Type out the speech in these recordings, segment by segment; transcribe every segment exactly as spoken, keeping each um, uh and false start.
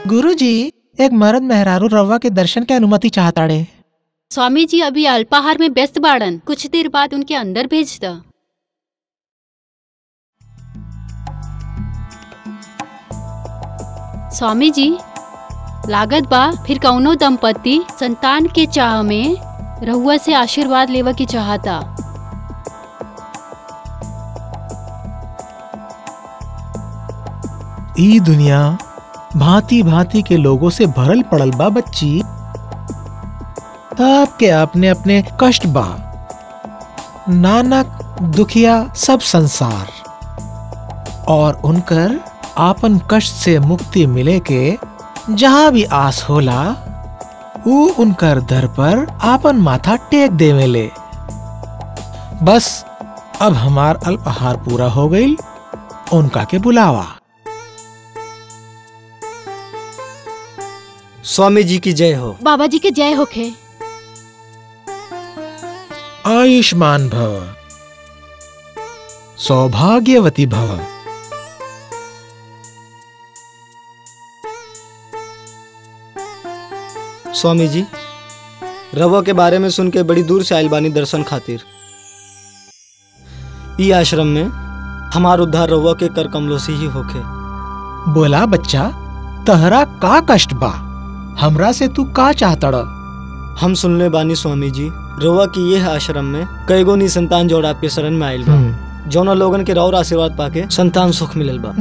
गुरुजी, एक मर्द मेहरारू रवा के दर्शन के अनुमति चाहताड़े। स्वामी जी अभी अल्पाहार में व्यस्त बाड़न, कुछ देर बाद उनके अंदर भेज द। स्वामी जी, लागत बा फिर कौनो दंपति संतान के चाह में रहुआ से आशीर्वाद लेवा की चाहता। ई दुनिया भांति भांति के लोगों से भरल पड़ल बा बच्ची। सबके अपने अपने कष्ट बा, नानक दुखिया सब संसार, और उनकर आपन कष्ट से मुक्ति मिले के जहाँ भी आस होला ऊ उनकर दर पर आपन माथा टेक देवेले। बस अब हमार अल्पाहार पूरा हो गई, उनका के बुलावा। स्वामी जी की जय हो। बाबा जी के जय होखे। आयुष्मान भव, सौभाग्यवती भव। स्वामी जी, रवा के बारे में सुन के बड़ी दूर से आइल बानी दर्शन खातिर। ई आश्रम में हमार उद्धार रवा के कर कमलों से ही होखे। बोला बच्चा, तहरा का कष्ट बा, हमरा से तू का चाहतड़? हम सुनले बानी स्वामी जी, रवा की यह आश्रम में कई गो निसंतान जोड़ आपके शरण में आइल बा, जौना लोगन के रौर आशीर्वाद पाके संतान सुख मिलल बा।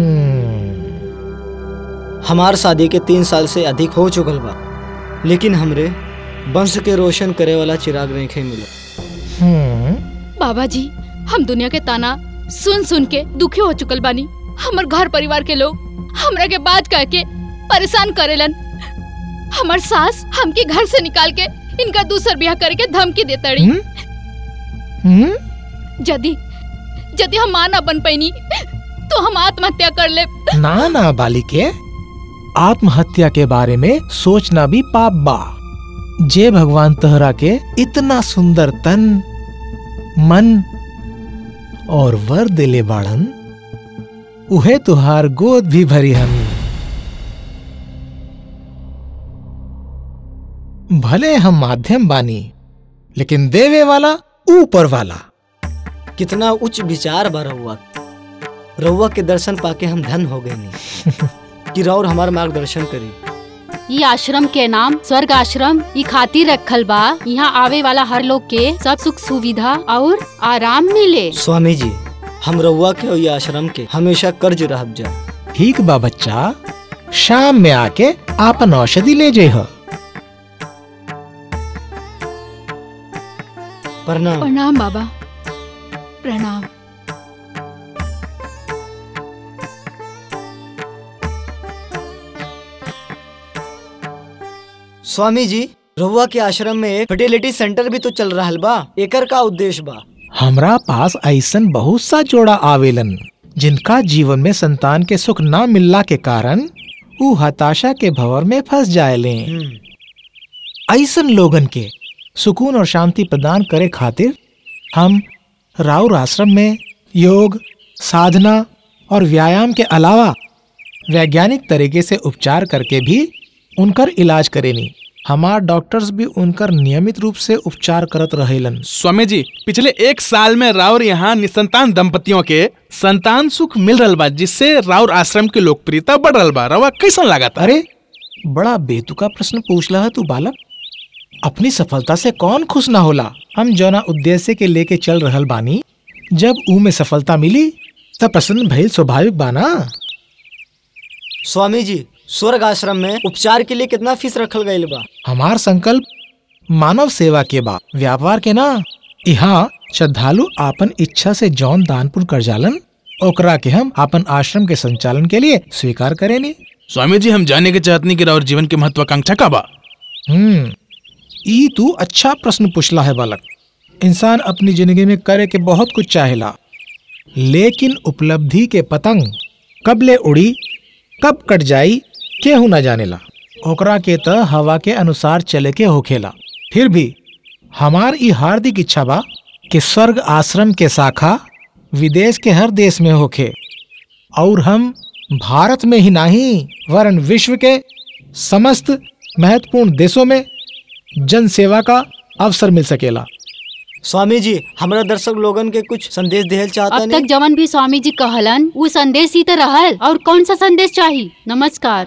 हमार शादी के तीन साल से अधिक हो चुकल बा, लेकिन हमरे वंश के रोशन करे वाला चिराग नहीं मिला। बाबा जी, हम दुनिया के ताना सुन सुन के दुखी हो चुकल बानी। हमर घर परिवार के लोग हमरा के बात कह के परेशान करेलन। हमर सास हमके घर से निकाल के इनका दूसर ब्याह करे के धमकी देतड़ी। यदि यदि हम मां ना बन पैनी तो हम आत्महत्या कर ले। ना ना बालिके, आत्महत्या के बारे में सोचना भी पाप बा। जे भगवान तहरा के इतना सुंदर तन, मन और वर दिले बाड़न, उहे तुहार गोद भी भरी हन। भले हम माध्यम बानी, लेकिन देवे वाला ऊपर वाला। कितना उच्च विचार बा रउआ। रउआ के दर्शन पाके हम धन हो गए नहीं कि रउर हमार मार्गदर्शन करी। ये आश्रम के नाम स्वर्ग आश्रम ई खातिर रखल बा, यहाँ आवे वाला हर लोग के सब सुख सुविधा और आराम मिले। स्वामी जी, हम रउआ के और ये आश्रम के हमेशा कर्ज रहब जा। ठीक बा बच्चा, शाम में आके आपन औषधि ले जेह। प्रणाम। प्रणाम बाबा, प्रणाम। स्वामी जी, रउआ के आश्रम में एक फर्टिलिटी सेंटर भी तो चल रहा बा, एकर का उद्देश्य बा? हमरा पास ऐसन बहुत सा जोड़ा आवेलन जिनका जीवन में संतान के सुख ना मिलला के कारण ऊ हताशा के भंवर में फंस जाएले। ऐसन लोगन के सुकून और शांति प्रदान करे खातिर हम राउर आश्रम में योग, साधना और व्यायाम के अलावा वैज्ञानिक तरीके से उपचार करके भी उनकर इलाज करेनी। हमार डॉक्टर्स भी उनकर नियमित रूप से उपचार करत रहेलन। स्वामी जी, पिछले एक साल में राउर यहाँ निसंतान दंपतियों के संतान सुख मिल रहा बा, जिससे राउर आश्रम की लोकप्रियता बढ़ रहा बा। रवा कैसन लागत? अरे बड़ा बेतुका प्रश्न पूछला है तू बालक। अपनी सफलता से कौन खुश ना होला। हम जौना उद्देश्य के लेके चल रहल बानी, जब ऊ में सफलता मिली तब प्रसन्न भइल स्वाभाविक बाना। स्वामी जी, स्वर्ग आश्रम में उपचार के लिए कितना फीस रखल गईल बा? हमार संकल्प मानव सेवा के बा, व्यापार के ना। यहाँ श्रद्धालु आपन इच्छा से जौन दान पुण्य कर जालन, ओकरा के हम आपन आश्रम के संचालन के लिए स्वीकार करेनी। स्वामी जी, हम जाने के चाहतनी कि राउर जीवन की महत्वाकांक्षा का बा? हम्म ई तू अच्छा प्रश्न पूछला है बालक। इंसान अपनी जिंदगी में करे के बहुत कुछ चाहेला, लेकिन उपलब्धि के पतंग कब ले उड़ी कब कट जाई केहू न जानेला। ओकरा के त हवा के अनुसार चले के होखेला। फिर भी हमार ई हार्दिक इच्छा बा कि स्वर्ग आश्रम के शाखा विदेश के हर देश में होखे और हम भारत में ही नहीं वरन विश्व के समस्त महत्वपूर्ण देशों में जन सेवा का अवसर मिल सकेला। स्वामी जी हमारा दर्शक लोगन के कुछ संदेश देहल चाहता अब नहीं। तक जवन भी स्वामी जी कहलन वो संदेश ही तो रहल, और कौन सा संदेश चाहिए? नमस्कार।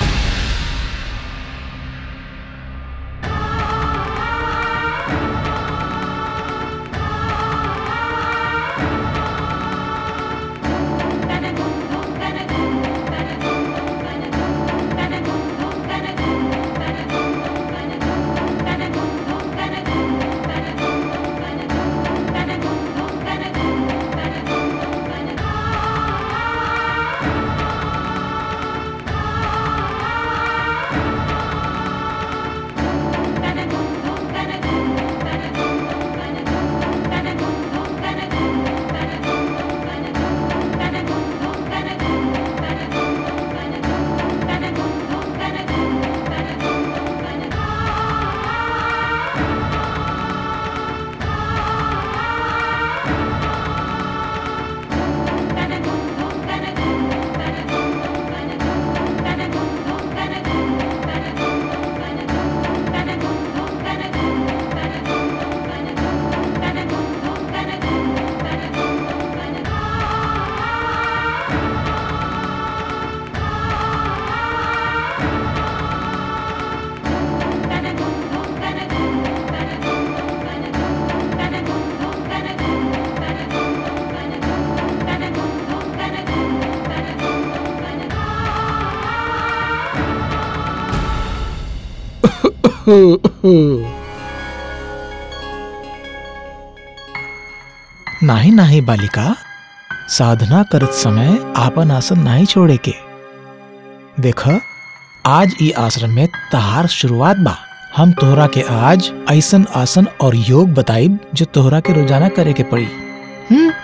नाही नाही बालिका, साधना करत समय आपन आसन नहीं छोड़े के। देख आज ई आश्रम में तहार शुरुआत बा। हम तोहरा के आज ऐसन आसन और योग बताइब जो तोहरा के रोजाना करे के पड़ी। हम्म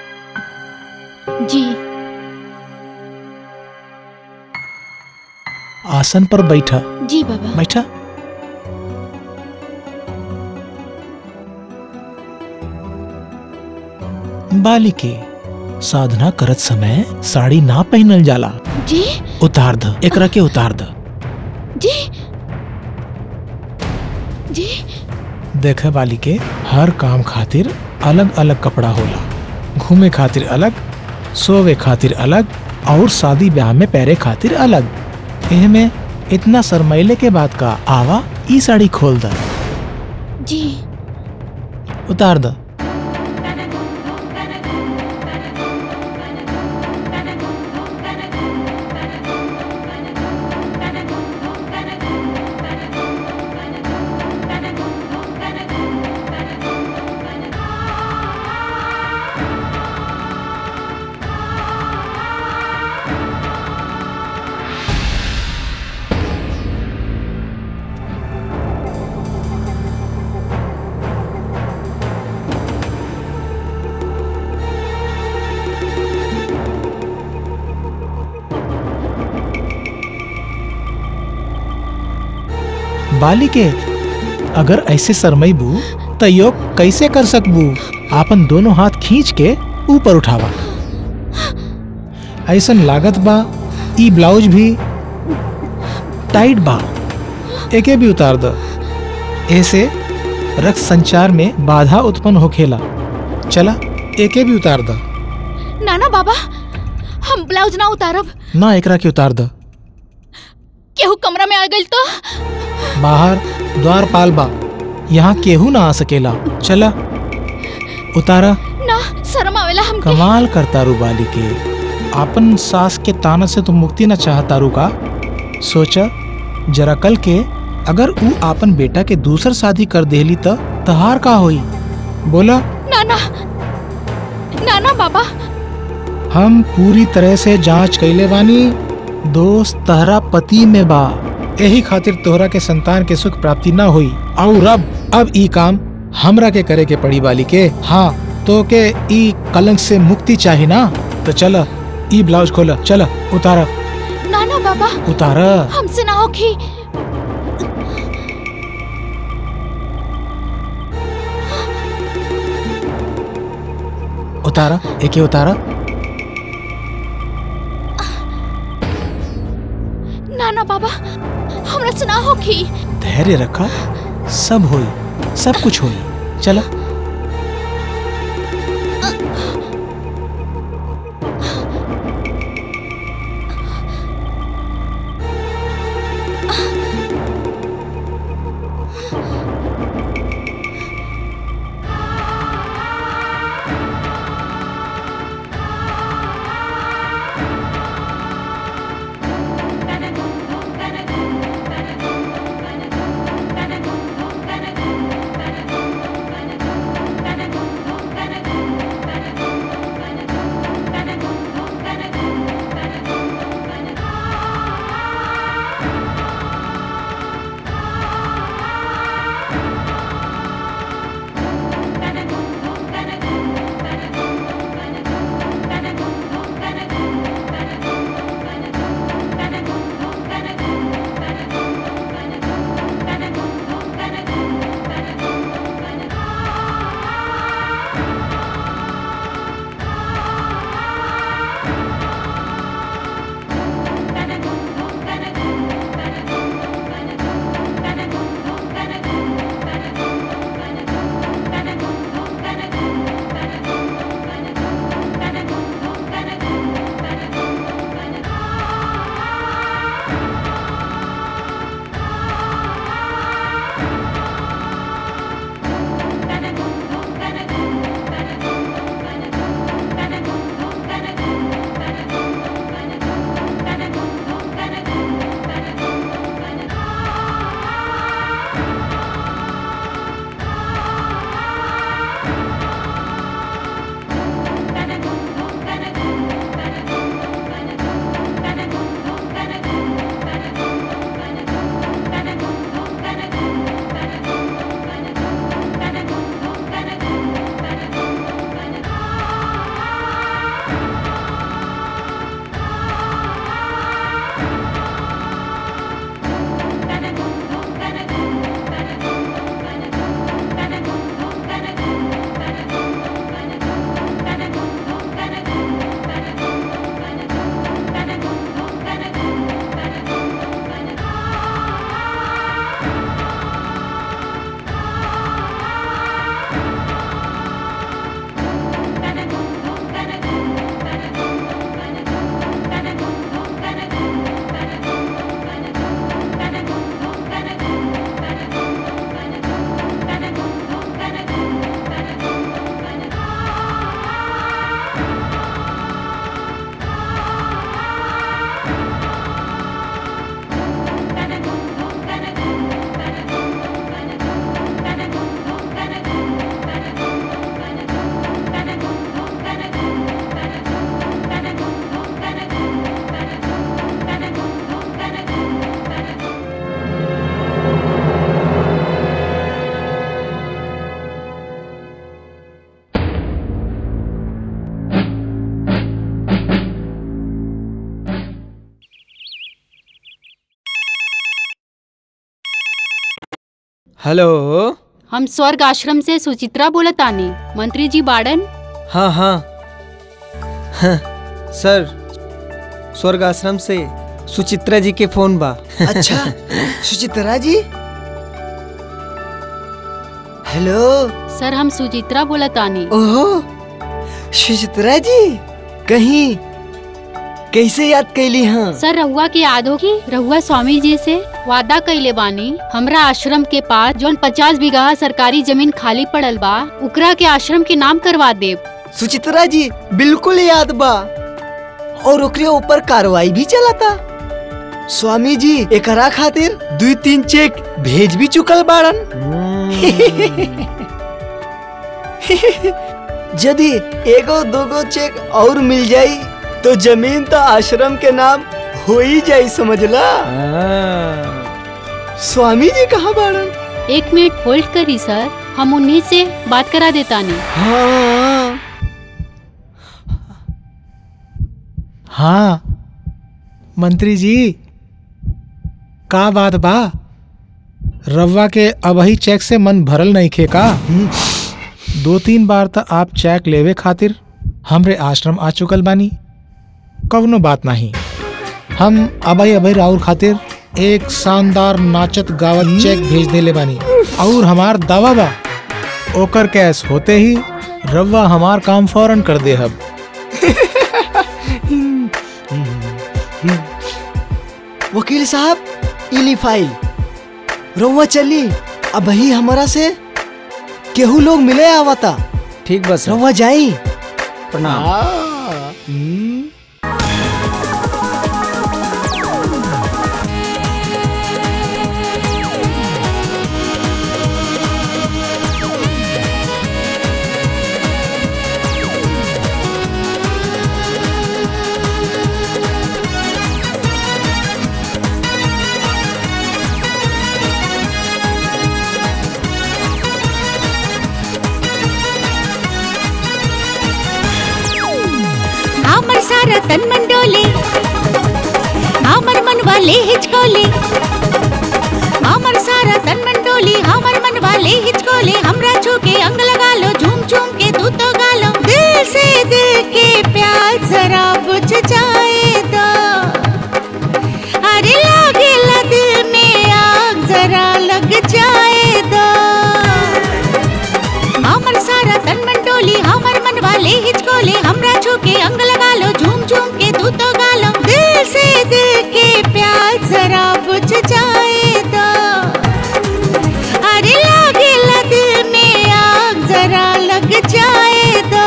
जी। आसन पर बैठा। जी बाबा। बैठा। बालिके साधना करत समय साड़ी ना पहनल जाला। जी। उतार द, एकरा के उतार द। जी जी। देखे बालिके, हर काम खातिर अलग अलग कपड़ा होला। घूमे खातिर अलग, सोवे खातिर अलग, और शादी ब्याह में पहरे खातिर अलग। एह में इतना शर्मैले के बाद का आवा ई साड़ी खोल द। जी। उतार द। बालिके, अगर ऐसे शरमैबू त योग कैसे कर सकबू? आपन दोनों हाथ खींच के ऊपर उठावा। ऐसन लागत बा ई ब्लाउज भी टाइट बा, एके भी उतार द। ऐसे रक्त संचार में बाधा उत्पन्न होखेला। चला एके भी उतार द। नाना बाबा, हम ब्लाउज ना उतारब। ना एकरा के उतार द। केहू कमरा में आ गइल तो? बाहर द्वार पाल बा, यहाँ केहू ना आ सकेला। चला उतारा। ना, शर्म आवेला हमके। कमाल करता रू बालिके, आपन सास के ताना से तो मुक्ति न चाहता रू का? सोचा जरा कल के अगर ऊ आपन बेटा के दूसर शादी कर देली त तहार का होई? बोला। नाना, नाना बाबा, हम पूरी तरह से जांच कैले बानी। दोस्त तहरा पति में बा, यही खातिर तोहरा के संतान के सुख प्राप्ति ना हुई। और अब अब ई काम हमरा के करे के पड़ी बालिके। हाँ, तो के ई कलंक से मुक्ति चाही ना? तो चला ई ब्लाउज खोला। चला उतारा। नाना बाबा, उतारा। हमसे ना होखी। उतारा, एके उतारा। ना ना बाबा, हमरा से ना होखी। धैर्य रखा, सब होई, सब कुछ होई। चला। हेलो, हम स्वर्ग आश्रम से सुचित्रा बोलत आनी। मंत्री जी बाड़न? हाँ हाँ हाँ सर, स्वर्ग आश्रम से सुचित्रा जी के फोन बा। अच्छा, सुचित्रा जी। हेलो सर, हम सुचित्रा बोलत आनी। ओहो सुचित्रा जी, कहीं कैसे याद कैली? हाँ सर, रहुआ की याद होगी, रहुआ स्वामी जी से वादा कैले बानी हमरा आश्रम के पास जोन पचास बीघा सरकारी जमीन खाली पड़ल बा उकरा के आश्रम के नाम करवा देव। सुचित्रा जी बिल्कुल याद बा, और ओकरे ऊपर कार्रवाई भी चला था। स्वामी जी एकरा खातिर दो तीन चेक भेज भी चुकल बाड़न। यदि एगो दोगो चेक और मिल जाई तो जमीन तो आश्रम के नाम हो ही जाई, समझला। स्वामी जी कहाँ बाड़न? एक मिनट होल्ड करी सर, हम उन्हीं से बात करा देता नहीं। हाँ हाँ मंत्री जी, का बात बा? रवा के अबही चेक से मन भरल नहीं खे का? दो तीन बार तो आप चेक लेवे खातिर हमरे आश्रम आ चुकल बानी, कवनो बात नहीं। हम अभय अभय राउर खातिर एक शानदार नाचत गावत चेक भेज देले बानी और हमार दावा बा ओकर कैश होते ही रवा हमार काम फौरन कर दे। हब वकील साहब इली फाइल रउआ चली अब ही हमारा से केहू लोग मिले आवता। ठीक बस रउआ जाई। प्रणाम। सारा तन मन डोले हमर मन वाले हिचकोले हमर सारा तन मन डोले हमर मन वाले हिचकोले हमरा छू के अंग लगा लो झूम झूम के तू तो गा लो दिल से दिल के प्यार जरा बुझ जाए तो अरे लागे ला दिल में आग जरा लग जाए तो हमर सारा तन मन डोले हमर मन वाले हिचकोले हमरा छू के अंग लगा लो झूम झूम के तू तो गा लो दिल से दिल के प्यार जरा बुझ जाए तो अरे लागे ला दिल में आग जरा लग जाए तो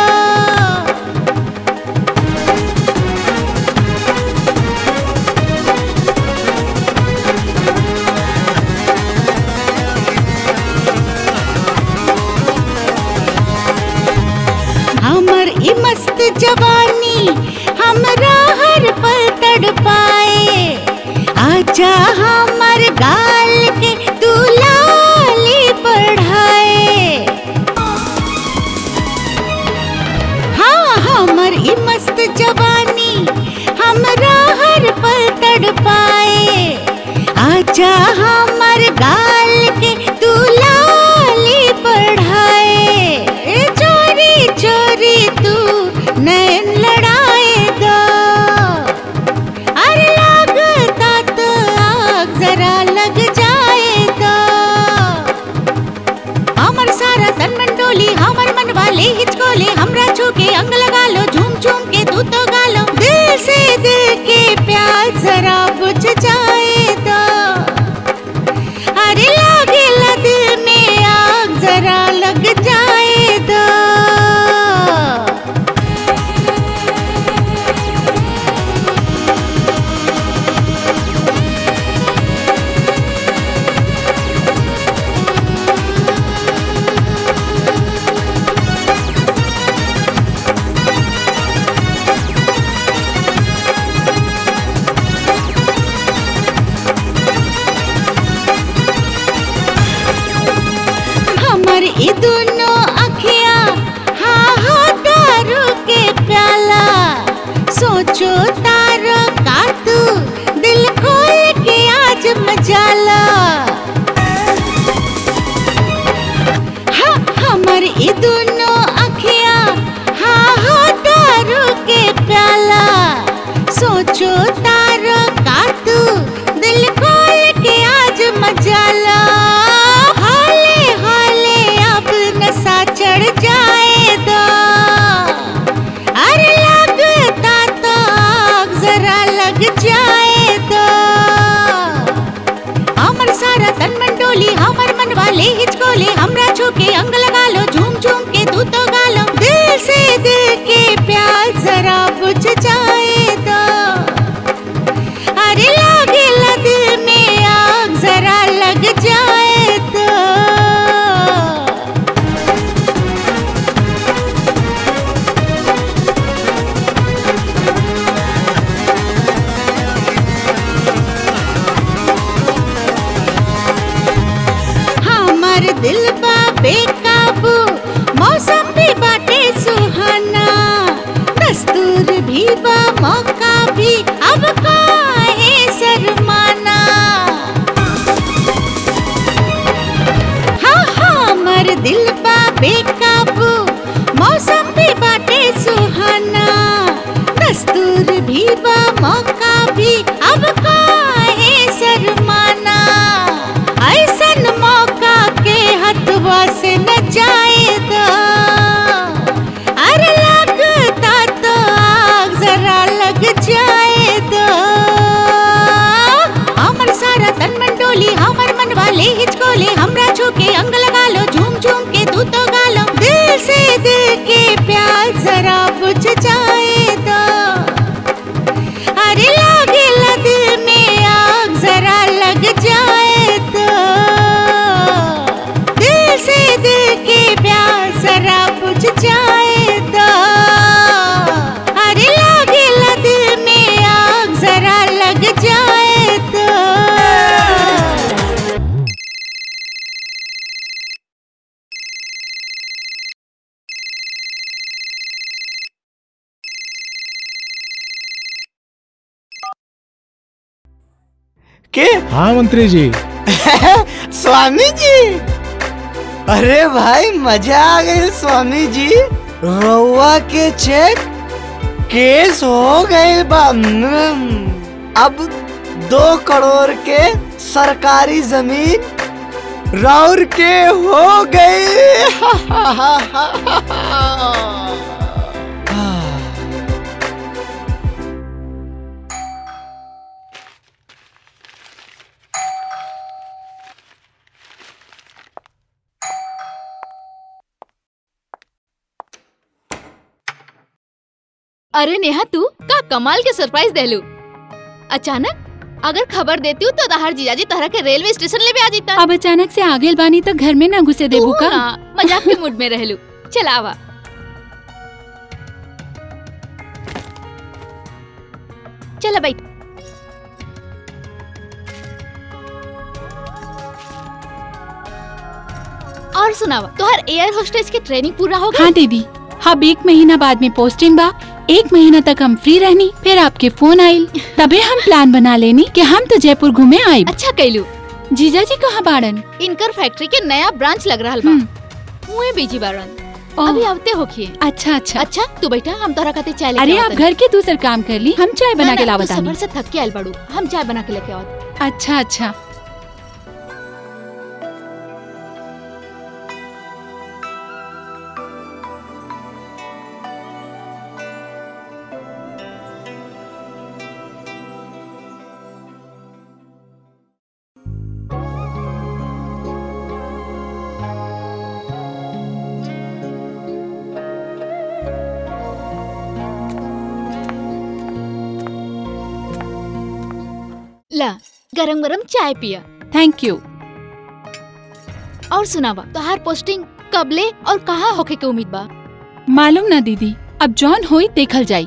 हमर ई मस्त जवानी हमरा हर पल तड़पाए आजा हमर गाल के तू लाली बढ़ाए। हाँ हमर ई मस्त जवानी हमरा हर पल तड़पाए आजा हमर गाल के तू लाली बढ़ाए। चोरी चोरी तू नैन लड़ाएगा अरे लगता तो आग जरा लग जाएगा। हमर सारा तन मन डोली हमर मन वाले हिचकोले हमरा छू के अंग लगा लो झूम झूम के तू तो गा लो दिल से दिल के प्यार जरा बुझ जाएगा अरे लागे ला दिल में आग जरा लग जाएगा। हमर ई दोनों अखियां हाँ हो दारू के प्याला सोचो तारो का तू दिल खोल के आज मजाला। हाँ हमर ई दोनों अखियां हाँ हो दारू के प्याला सोचो तारो का तू दिल खोल के आज मजाला। चढ़ जाए दो अरे लगता तो आग जरा लग जाए दो। हमर सारा तन मन डोली हमर मन वाले हिचकोले हमरा छू के अंग लगा लो झूम झूम के तू तो गा लो दिल से दिल के प्यार जरा बुझ जाए दो अरे लागे ला दिल में आग जरा लग जाए दो। दिल बा बेकाबू मौसम भी बाटे सुहाना दस्तूर भी बा मौका भी अब काहे शर्माना। हाँ हाँ मर दिल बा बेकाबू मौसम भी बाटे सुहाना दस्तूर भी बा मौका भी के हाँ मंत्री जी। स्वामी जी, अरे भाई मजा आ गई स्वामी जी। रउआ के चेक केस हो गई बा। अब दो करोड़ के सरकारी जमीन राउर के हो गई। अरे नेहा, तू का कमाल के सरप्राइज देलू। अचानक अगर खबर देती हूँ तो तहार जीजाजी तरह के रेलवे स्टेशन ले भी आ जीता। अब अचानक से आगे बानी तो घर में ना घुसे देबू का? मजाक के मूड में रहलू। चल आवा। चल बैठ। और सुनावा, तोहर एयर होस्टेस के ट्रेनिंग पूरा हो गया? हाँ दीदी, अब एक महीना बाद में पोस्टिंग बा। एक महीना तक हम फ्री रहनी, फिर आपके फोन आयल, तबे हम प्लान बना लेनी कि हम तो जयपुर घूमे आए। अच्छा कैलू। जीजा जी कहाँ बाड़न? इनकर फैक्ट्री के नया ब्रांच लग रहा बा, मुए बीजी बाड़न, अभी आवते होखिए। अच्छा अच्छा अच्छा तू बैठा, हम तोरा खातिर चाय लेके अरे आवत आप घर के दूसर काम कर ली, हम चाय बना के लावत तू आनी। सफर से थक के आयल बाड़ू, हम चाय बना के लेके आवत। अच्छा अच्छा। ला गरम गरम चाय पिया। Thank you. और सुनावा, तोहार पोस्टिंग कबले और कहाँ होके के उम्मीद बा? मालूम ना दीदी, अब जॉन होई देखल जाई।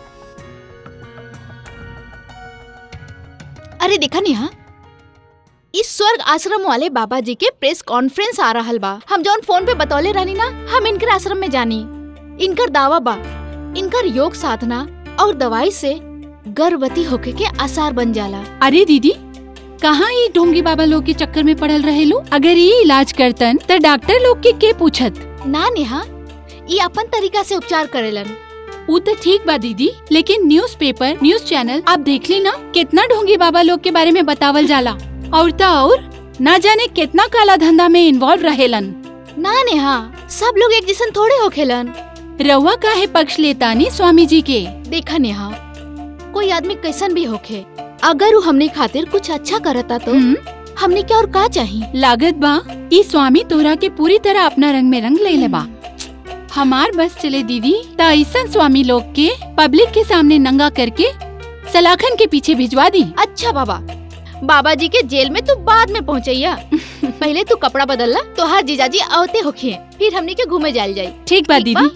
अरे देखा नेहा, इस स्वर्ग आश्रम वाले बाबा जी के प्रेस कॉन्फ्रेंस आ रहा बा। हम जौन फोन पे बतौले रहनी ना, हम इनकर आश्रम में जानी। इनकर दावा बा, इनकर योग साधना और दवाई से गर्भवती होके के आसार बन जाला। अरे दीदी, कहाँ ये ढोंगी बाबा लोग के चक्कर में पड़ल रहे लो? अगर ये इलाज करतन तो डॉक्टर लोग के के पूछत? ना नेहा, ये अपन तरीका से उपचार करेलन। वो तो ठीक बा दीदी, लेकिन न्यूज़पेपर, न्यूज चैनल आप देख ली ना, कितना ढोंगी बाबा लोग के बारे में बतावल जाला। और तो और ना जाने कितना काला धंधा में इन्वॉल्व रहेलन। ना नेहा, सब लोग एक जैसन थोड़े होखेलन। रउआ काहे पक्ष लेता नी स्वामी जी के? देखा नेहा, कोई आदमी कैसन भी होखे, अगर वो हमने खातिर कुछ अच्छा करता तो हमने क्या और का चाहिए? लागत बा ई स्वामी तोरा के पूरी तरह अपना रंग में रंग ले ले बा। हमार बस चले दीदी, त ऐसन स्वामी लोग के पब्लिक के सामने नंगा करके सलाखन के पीछे भिजवा दी। अच्छा बाबा, बाबा जी के जेल में तू बाद में पहुँचैया। पहले तू कपड़ा बदल ला, तो हर जीजाजी आवते होखिए, फिर हमने के घूमे जाल जाये। ठीक बा दीदी।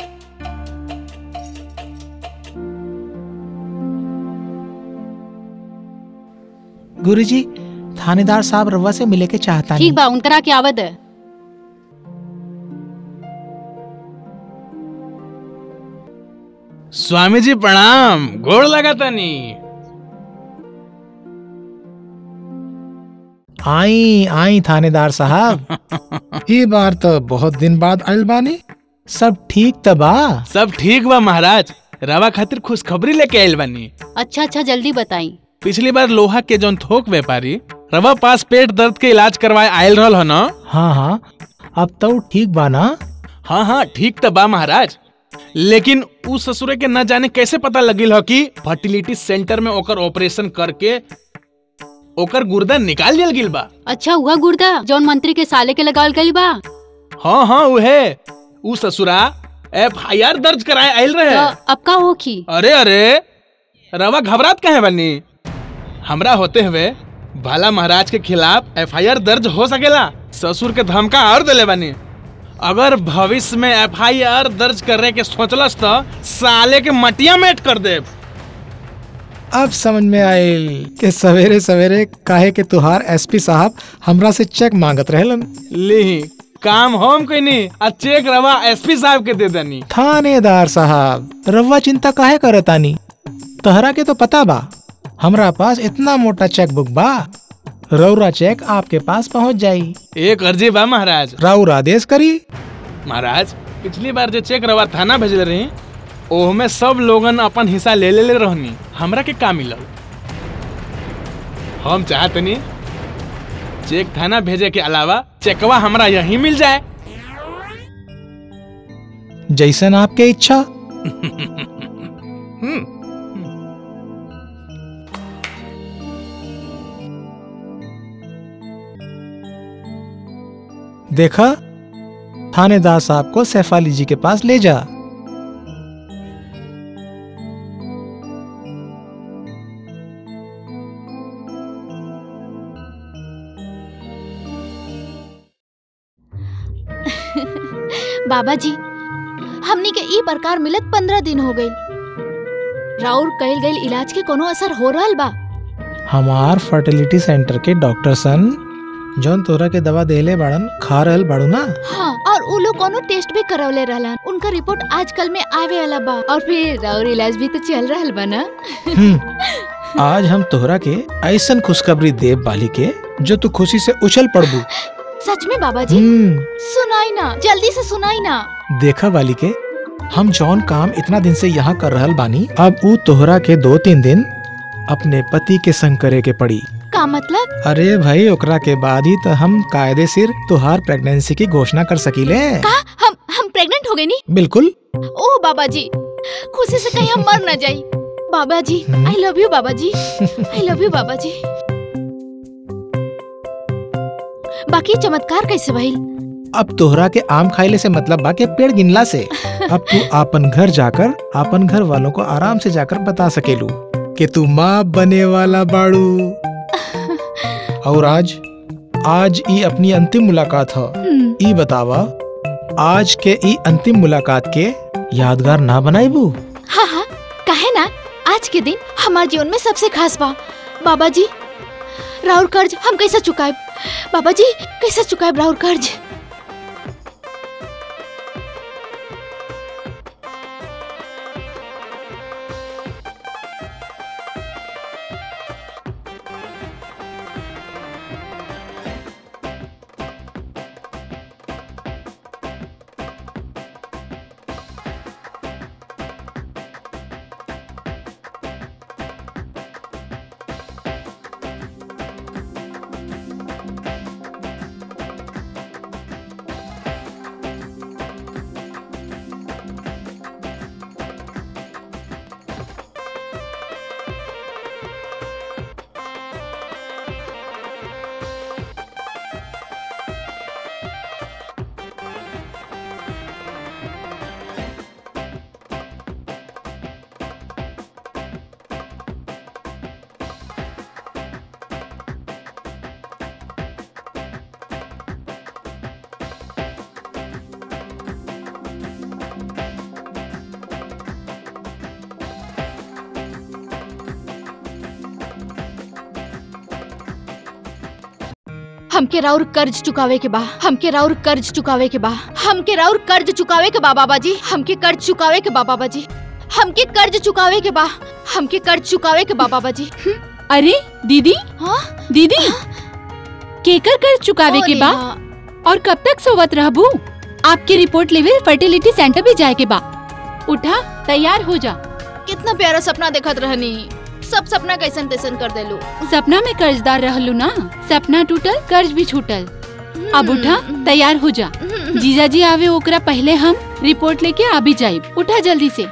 गुरुजी, थानेदार साहब रवा से मिले के चाहता ठीक बा, उनकरा के आवत है। स्वामी जी प्रणाम, गोड़ लगा तनी। आई आई थानेदार साहब, ये बार तो बहुत दिन बाद आइल बानी। सब ठीक त बा? सब ठीक बा महाराज, रवा खातिर खुशखबरी लेके आइल बानी। अच्छा अच्छा, जल्दी बताई। पिछली बार लोहा के जौन थोक व्यापारी रवा पास पेट दर्द के इलाज करवाए आयल रहल हो ना? हाँ हाँ, अब तो ठीक बा ना? हाँ हाँ ठीक तो बा महाराज, लेकिन उस ससुरे के न जाने कैसे पता लगिल हो कि फर्टिलिटी सेंटर में ओकर ऑपरेशन करके ओकर गुर्दा निकाल दियल गिल बा। अच्छा, हुआ गुर्दा जौन मंत्री के साले के लगाल गइल बा? हाँ हाँ उहे, उ ससुरा एफ आई आर दर्ज कराए आयल रहे। अब का हो की? अरे अरे रवा घबरात काहे बनी? हमरा होते हुए भाला महाराज के खिलाफ एफ आई आर दर्ज हो सकेला। ससुर के धमका और दिले बनी, अगर भविष्य में एफ आई आर दर्ज करने के सोचलस तो साले के मटिया मेट कर दे। अब समझ में आयल कि सवेरे सवेरे काहे के तुहार एस पी साहब हमरा से चेक मांगत रहलन। ली काम होम कोई नहीं, आ चेक रवा एस पी साहब के दे देनी। थानेदार साहब, रवा चिंता काहे करतानी? तहरा के तो पता बा हमरा पास इतना मोटा चेक बुक बा, रौरा चेक आपके पास पहुंच जाई। एक अर्जी बा महाराज। राउर आदेश करी। महाराज पिछली बार जो चेक रवा थाना भेजले रही ओहमे सब लोगन अपन हिस्सा ले ले, ले रहनी, हमरा के का मिलल? हम चाहतनी चेक थाना भेजे के अलावा चेकवा हमरा यहीं मिल जाए। जैसन आपके इच्छा। देखा, थानेदार साहब को सैफ अली जी के पास ले जा। बाबा जी, हमनी के ई प्रकार मिलत पंद्रह दिन हो गई। राउर कइल गइल इलाज के कोनो असर हो रहल बा? हमार फर्टिलिटी सेंटर के डॉक्टर सन जौन तोरा के दवा देले बाड़न खा रहल बाड़ू ना। हाँ, और उ लोग कोनो टेस्ट भी करवले रहलन, उनका रिपोर्ट आजकल में आवे वाला बा, और फिर राउर इलाज भी तो चल रहल बा ना। आज हम तोहरा के ऐसन खुशखबरी देव बाली के जो तू खुशी से उछल पड़बू। सच में बाबा जी? सुनाई ना, जल्दी से सुनाई ना। देखा बाली के, हम जौन काम इतना दिन से यहाँ कर रहल बानी, अब उ तोहरा के दो तीन दिन अपने पति के संग करे के पड़ी। का मतलब? अरे भाई, ओकरा के बाद ही तो हम कायदे सिर तुहार प्रेगनेंसी की घोषणा कर सकीले। का हम हम प्रेग्नेंट हो गए नी? बिल्कुल। ओ बाबा जी, खुशी से कहीं हम मर न जाई। बाबा जी, आई लव यू बाबा जी, आई लव यू बाबा जी। बाकी चमत्कार कैसे भइल? अब तोहरा के आम खाइले से मतलब बा के पेड़ गिनला से। अब तू आपन घर जाकर आपन घर वालों को आराम से जाकर बता सकेलू कि तू माँ बने वाला बाड़ू। और आज आज ई अपनी अंतिम मुलाकात है। ई बतावा, आज के ई अंतिम मुलाकात के यादगार ना बनाईबू? हाँ हाँ, काहे ना, आज के दिन हमारे जीवन में सबसे खास बा। बाबा जी, राउर कर्ज हम कैसे चुकाएब? बाबा जी, कैसे चुकाएब राउर कर्ज? हमके राउर कर्ज चुकावे के बा, हमके राउर कर्ज चुकावे के बा, हमके राउर कर्ज चुकावे के बा बाबा जी, हमके कर्ज चुकावे के बा बाबा जी, हमके कर्ज चुकावे के बा, हमके कर्ज चुकावे के बा बाबा जी। अरे दीदी, हाँ दीदी, केकर कर्ज चुकावे के बा और कब तक सोवत रहबू? आपकी रिपोर्ट लेवे फर्टिलिटी सेंटर भी जाए के बा। उठा, तैयार हो जा। कितना प्यारा सपना देखत रहनी, सब सपना कैसन तैसन कर देलू। सपना में कर्जदार रहलू ना, सपना टूटल कर्ज भी छूटल। अब उठा, तैयार हो जा। जीजा जी आवे ओकरा पहले हम रिपोर्ट लेके आ भी जाइब। उठा जल्दी से।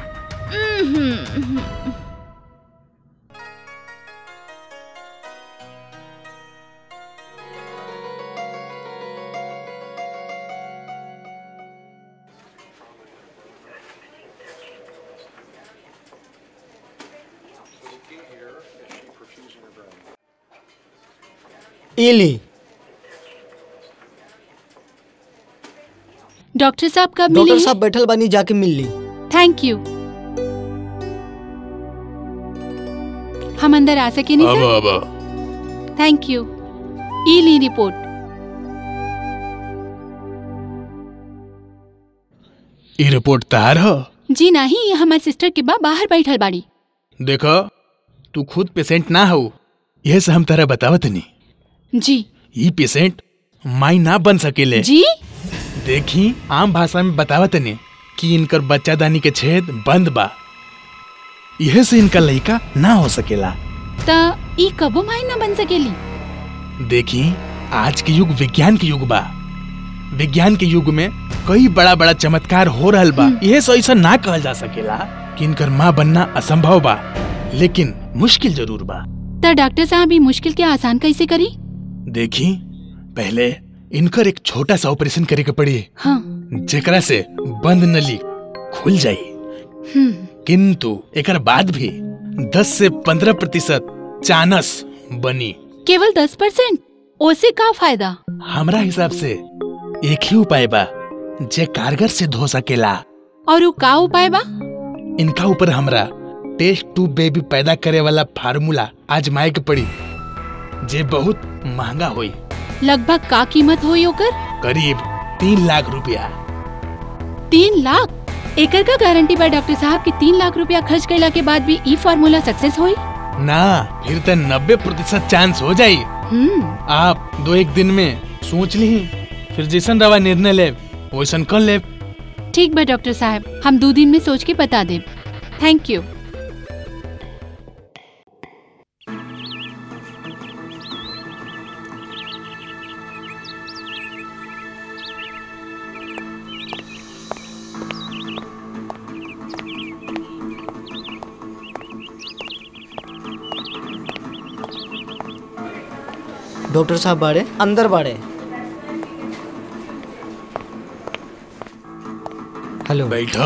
इली डॉक्टर साहब कब मिले? डॉक्टर साहब बैठल बानी, जाके मिल ली। Thank you. हम अंदर आ सके नहीं सर? Thank you. ई ली रिपोर्ट। ई रिपोर्ट तार हो? जी नहीं, ये हमारे सिस्टर के बा बाहर बैठल बाड़ी। देखो, तू खुद पेशेंट ना हो, यह से हम तरह बतावत नहीं। जी ये पेशेंट माई ना बन सकेले। जी देखी आम भाषा में बतावत नहीं कि इनकर बच्चादानी के छेद बंद बा, यह से इनका लड़का ना हो सकेला। ता ई कबो माई ना बन सकेली? देखी आज के युग विज्ञान के युग बा, विज्ञान के युग में कई बड़ा बड़ा चमत्कार हो रहल बा। यह से ऐसा ना कहल जा सकेला कि इनकर माँ बनना असंभव बा, लेकिन मुश्किल जरूर बा। ता डॉक्टर साहब ये मुश्किल के आसान कैसे करी? देखी पहले इनकर एक छोटा सा ऑपरेशन करे के पड़ी, हाँ। जेकरा से बंद नली खुल जाई। किंतु एकर बाद भी दस से पंद्रह प्रतिशत चांस बनी। केवल दस परसेंट? ओसे का फायदा? हमरा हिसाब से एक ही उपाय बा जे कारगर सिद्ध हो सकेला। और वो का उपाय बा? इनका ऊपर हमरा टेस्ट ट्यूब बेबी पैदा करे वाला फार्मूला आजमाए के पड़ी, जे बहुत महंगा होई। लगभग का कीमत होई ओकर? करीब तीन लाख रुपया। तीन लाख? एकर का गारंटी बा डॉक्टर साहब कि तीन लाख रुपया खर्च करला के बाद भी ई फार्मूला सक्सेस होई? ना, फिर तो नब्बे प्रतिशत चांस हो जाये। आप दो एक दिन में सोच ली, फिर जैसन रवा निर्णय ले वैसन कर ले। ठीक बा डॉक्टर साहब, हम दो दिन में सोच के बता देब। Thank you. डॉक्टर साहब बाड़े अंदर बाड़े। हेलो। बैठो।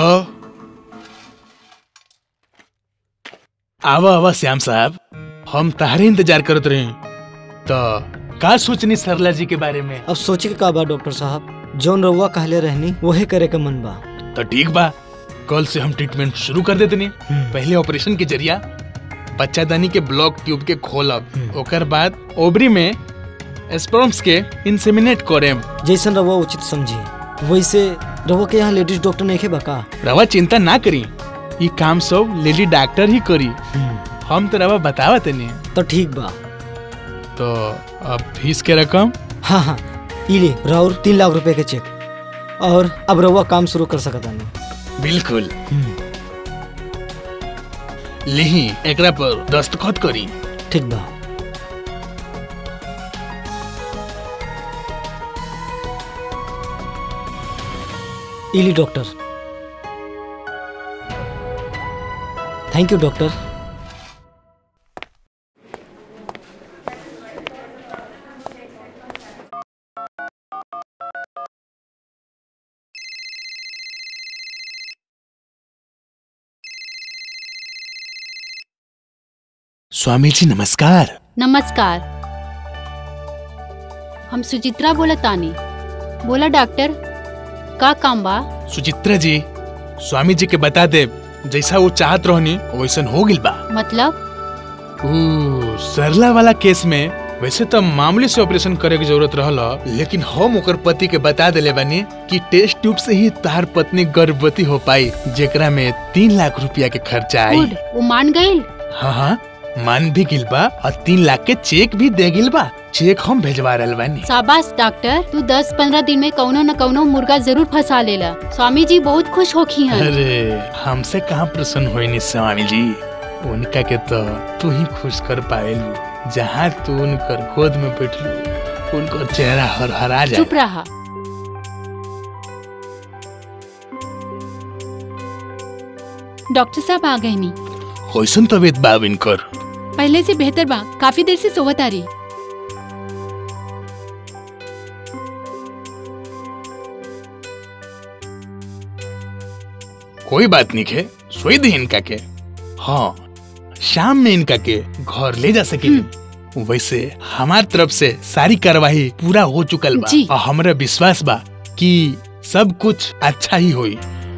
आवा आवा श्याम साहब, हम तारे इंतजार करत रहे। तो का सोचनी सरला जी के बारे में? अब सोचे के का बा डॉक्टर साहब, जौन रउआ कहले रहनी वही करे के मन बा। तो ठीक बा, कल से हम ट्रीटमेंट शुरू कर देते नहीं। पहले ऑपरेशन के जरिया बच्चादानी के ब्लॉक ट्यूब के खोलब, ओकर बाद ओवरी में स्पर्म्स के इंसेमिनेट करेम। जैसन रवा उचित समझी वैसे। रवा के यहाँ लेडीज डॉक्टर नहीं बा का? रवा चिंता ना करी, ये काम सब लेडी डॉक्टर ही करी। हम तो रवा बतावत नहीं। तो ठीक बा। तो अब फीस के रकम? हाँ हाँ इले राउर तीन लाख रुपए के चेक। और अब रवा काम शुरू कर सकता नहीं। बिल्कुल। लिही एकरा पर दस्तखत करी। ठीक बा। इली doctor. Thank you doctor. Swami ji नमस्कार। नमस्कार, हम सुचित्रा बोला तानी। बोला डॉक्टर, का काम बा? सुचित्रा जी, स्वामी जी के बता दे जैसा वो चाहत रहनी वैसन हो गिल बा। मतलब? ओ, सरला वाला केस में वैसे तो मामूली से ऑपरेशन करे की जरूरत रहला, लेकिन हम ओकर पति के बता देले बानी कि टेस्ट ट्यूब से ही तार पत्नी गर्भवती हो पाई, जेकरा में तीन लाख रुपया के खर्चा आई। वो मान गइल? हाँ हाँ मान भी गिल बा और तीन लाख के चेक भी दे गिल बा। चेक हम भेजवा रहल बानी। शाबाश डॉक्टर, तू दस पंद्रह दिन में कौनो न कौनो मुर्गा जरूर फंसा लेला। स्वामी जी बहुत खुश होखी हैं। अरे हमसे कहाँ प्रसन्न हुई नहीं स्वामी जी, उनका के तो तू ही खुश कर पाएलू। जहाँ तू उनकर गोद में बैठलू उनका चेहरा हरहरा जाए। चुप रहा। डॉक्टर साहब आ गए नी। कैसन तबीयत बा इनकर? पहले से बेहतर बा, काफी देर से सोवत आ रही। कोई बात नहीं है, सोई दी इनका के। हाँ शाम में इनका के घर ले जा सके। वैसे हमार तरफ से सारी कार्यवाही पूरा हो चुकल बा और हमरा विश्वास बा कि सब कुछ अच्छा ही होई।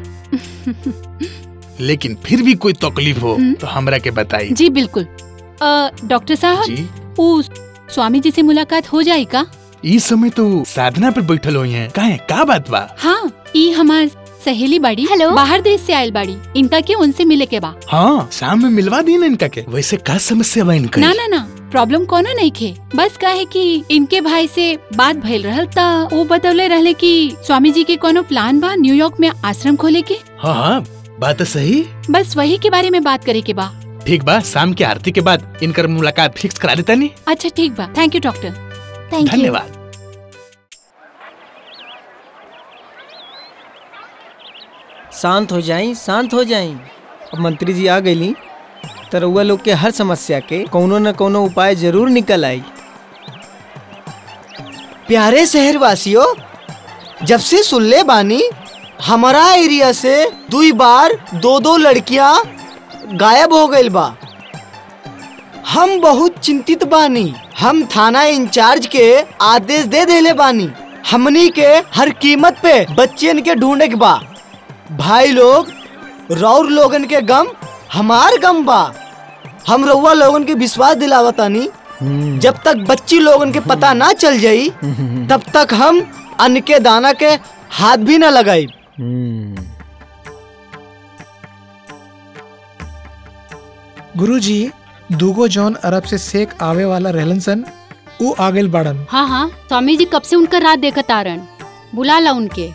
लेकिन फिर भी कोई तकलीफ हो तो हमरा के बताई। जी बिल्कुल। डॉक्टर साहब, वो स्वामी जी से मुलाकात हो जाए का? इस समय तो साधना पे बैठल हुई हैं। काहे का बात बा? हाँ, ये हमार सहेली बाड़ी। हेलो। बाहर देश से आयल बाड़ी, इनका के उनसे मिले के बा। हाँ, शाम में मिलवा दी ना इनका के। वैसे का समस्या बा इनका? ना ना ना प्रॉब्लम कोनो नहीं खे, बस का है कि इनके भाई से बात भइल रहल ता वो बतौले रहले कि स्वामी जी के कोनो प्लान बा न्यूयॉर्क में आश्रम खोले के। हाँ हाँ बात सही। बस वही के बारे में बात करे के बा। ठीक बा, शाम की आरती के बाद इनकर मुलाकात फिक्स करा देता नहीं। अच्छा ठीक बा, thank you doctor. Thank you. धन्यवाद। शांत हो जाई, शांत हो जाई। अब मंत्री जी आ गईली तो रउआ लोग के हर समस्या के कोनो न कोनो उपाय जरूर निकल आई। प्यारे शहरवासियों, जब से सुनले बानी हमारा एरिया से दुई बार दो दो लड़कियां गायब हो गइल बा, हम बहुत चिंतित बानी। हम थाना इंचार्ज के आदेश दे देले बानी, हमनी के हर कीमत पे बच्चन के ढूंढे के बा। भाई लोग, रौर लोगन के गम हमार गम बा। हम रउआ लोगन के विश्वास दिलावतानी, जब तक बच्ची लोगन के पता ना चल जाई तब तक हम अन्न के दाना के हाथ भी ना लगाई। गुरुजी, दूगो जौन अरब से शेख आवे वाला रहलन सन, ऊ आगेल बाड़न। हाँ हाँ, स्वामी जी कब से उनका रात देखत आ रहन, बुला ला उनके।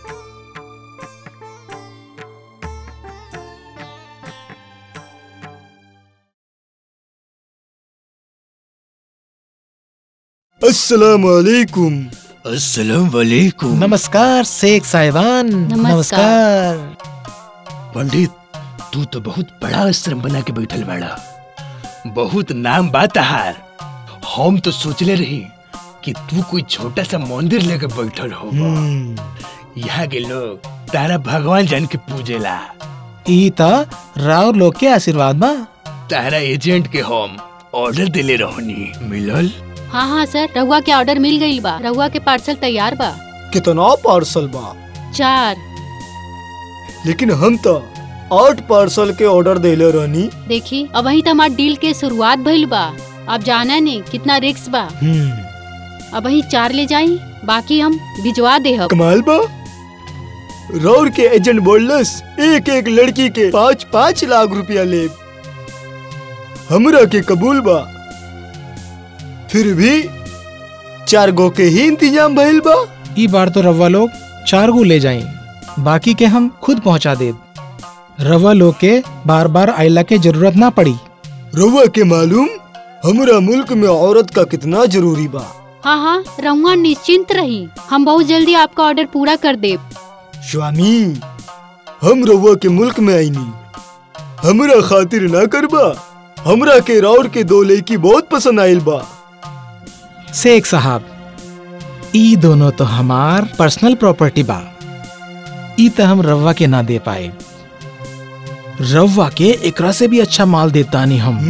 अस्सलाम वालेकुम। अस्सलाम वालेकुम। नमस्कार शेख साहिबान। नमस्कार। पंडित, तू तो बहुत बड़ा आश्रम बना के बैठल बाड़ा, बहुत नाम बात हार। हम तो सोचले रही कि तू कोई छोटा सा मंदिर लेके बैठल होगा। यहाँ के लोग तारा भगवान जान के पूजेला। ई ता राव लोग के आशीर्वाद बा। तारा एजेंट के हम ऑर्डर दिले रहनी, मिलल? हाँ हाँ सर, रहुआ के ऑर्डर मिल गई बा, रहुआ के पार्सल तैयार बा। कितना पार्सल बा? चार। लेकिन हम तो आठ पार्सल के ऑर्डर देले रहनी। देखी, अब वही तो हमार डील के शुरुआत भइल बा, अब जाना नहीं कितना रिस्क बा। अब वही चार ले जाई, बाकी हम भिजवा दे। कमाल बा, रौर के एजेंट बोलस एक एक लड़की के पाँच पाँच लाख रुपया ले। हमरा के कबूल बा, फिर भी चार गो के ही इंतजाम भइल बा। ई बार तो रवा लोग चार गो ले जाएं, बाकी के हम खुद पहुंचा दे। रवा लोग के बार बार आइला के जरूरत ना पड़ी। रवा के मालूम हमरा मुल्क में औरत का कितना जरूरी बा। हाँ हाँ, रहुआ निश्चिंत रही, हम बहुत जल्दी आपका ऑर्डर पूरा कर दे। स्वामी, हम रवा के मुल्क में आईनी, हमरा खातिर ना करबा? हमरा के रौर के दो लड़की बहुत पसंद आइल बा। शेख साहब, ई दोनों तो हमार पर्सनल प्रॉपर्टी बा, ई तो हम रवा के ना दे पाए। रवा के एकरा से भी अच्छा माल देता नहीं हम।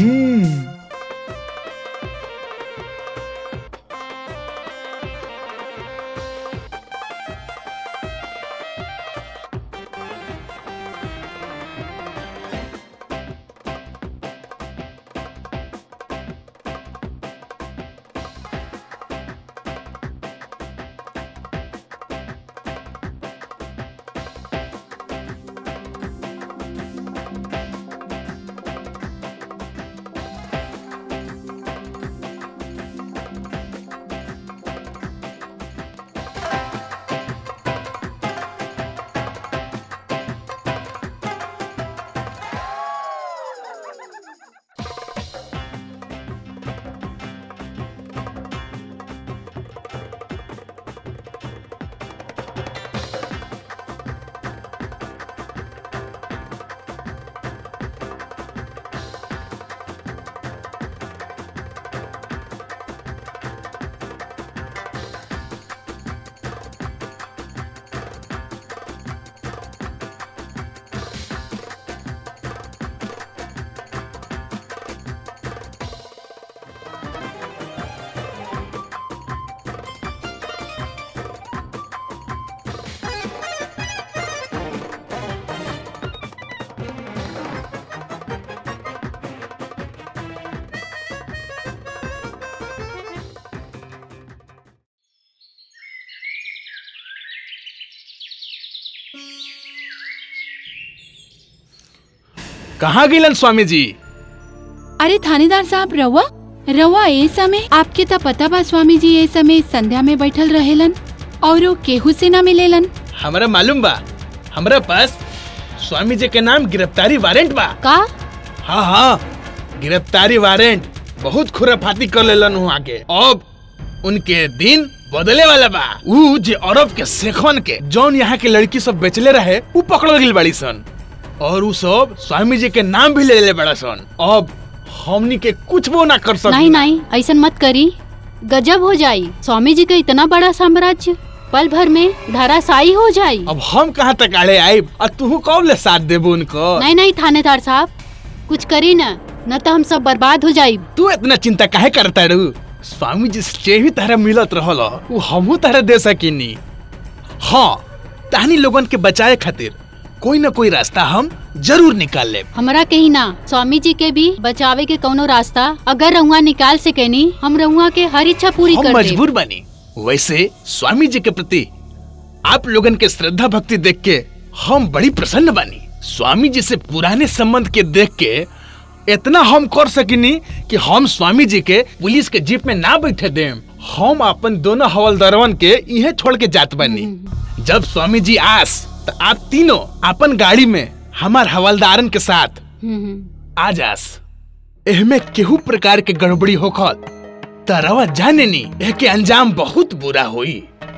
कहाँ गिलन स्वामी जी? अरे थानेदार साहब, रवा रवा ए समय आपके तो पता बा स्वामी जी ए समय संध्या में बैठल रहेलन और वो केहू से ना मिलेलन। हमरा मालूम बा, हमरा पास स्वामी जी के नाम गिरफ्तारी वारंट बा। का? हाँ हाँ, गिरफ्तारी वारंट बहुत खुराफाती कर लेलन वहाँ के। अब उनके दिन बदले वाला बा। ऊ जे अरब के शेखवन के जौन यहाँ के लड़की सब बेचले रहे ऊ पकड़ गिल बड़ी सन और ऊ सब स्वामी जी के नाम भी ले ले बड़ा सन। अब हमनी के कुछ वो ना कर सकते। नहीं नहीं, ऐसा मत करी, गजब हो जाई। स्वामी जी का इतना बड़ा साम्राज्य पल भर में धराशायी हो जाई। अब हम कहाँ तक आड़े आई और तू कब ले साथ देबो उनको? नहीं नहीं थानेदार साहब, कुछ करी ना, न तो हम सब बर्बाद हो जाई। तू इतना चिंता काहे करता रू? स्वामी जी से भी तारा मिलत रहल, वो हमहू तारा दे सकिनी। हाँ, तानी लोगन के बचाए खातिर कोई न कोई रास्ता हम जरूर निकाल ले। हमरा कहीं ना, स्वामी जी के भी बचावे के कोनो रास्ता अगर रहुआ निकाल सकेनी, हम रहुआ के हर इच्छा पूरी कर हम मजबूर बनी। वैसे स्वामी जी के प्रति आप लोगन के श्रद्धा भक्ति देख के हम बड़ी प्रसन्न बनी। स्वामी जी से पुराने संबंध के देख के इतना हम कर सकिनी कि हम स्वामी जी के पुलिस के जीप में ना बैठे देम। हम अपन दोनों हवलदारवन के इहे छोड़ के जात बनी। जब स्वामी जी आस तो आप तीनों अपन गाड़ी में हमार हवलदारन के साथ आ जास। एहमे केहू प्रकार के गड़बड़ी होखल तरवा जाने नी, एह के अंजाम बहुत बुरा होई।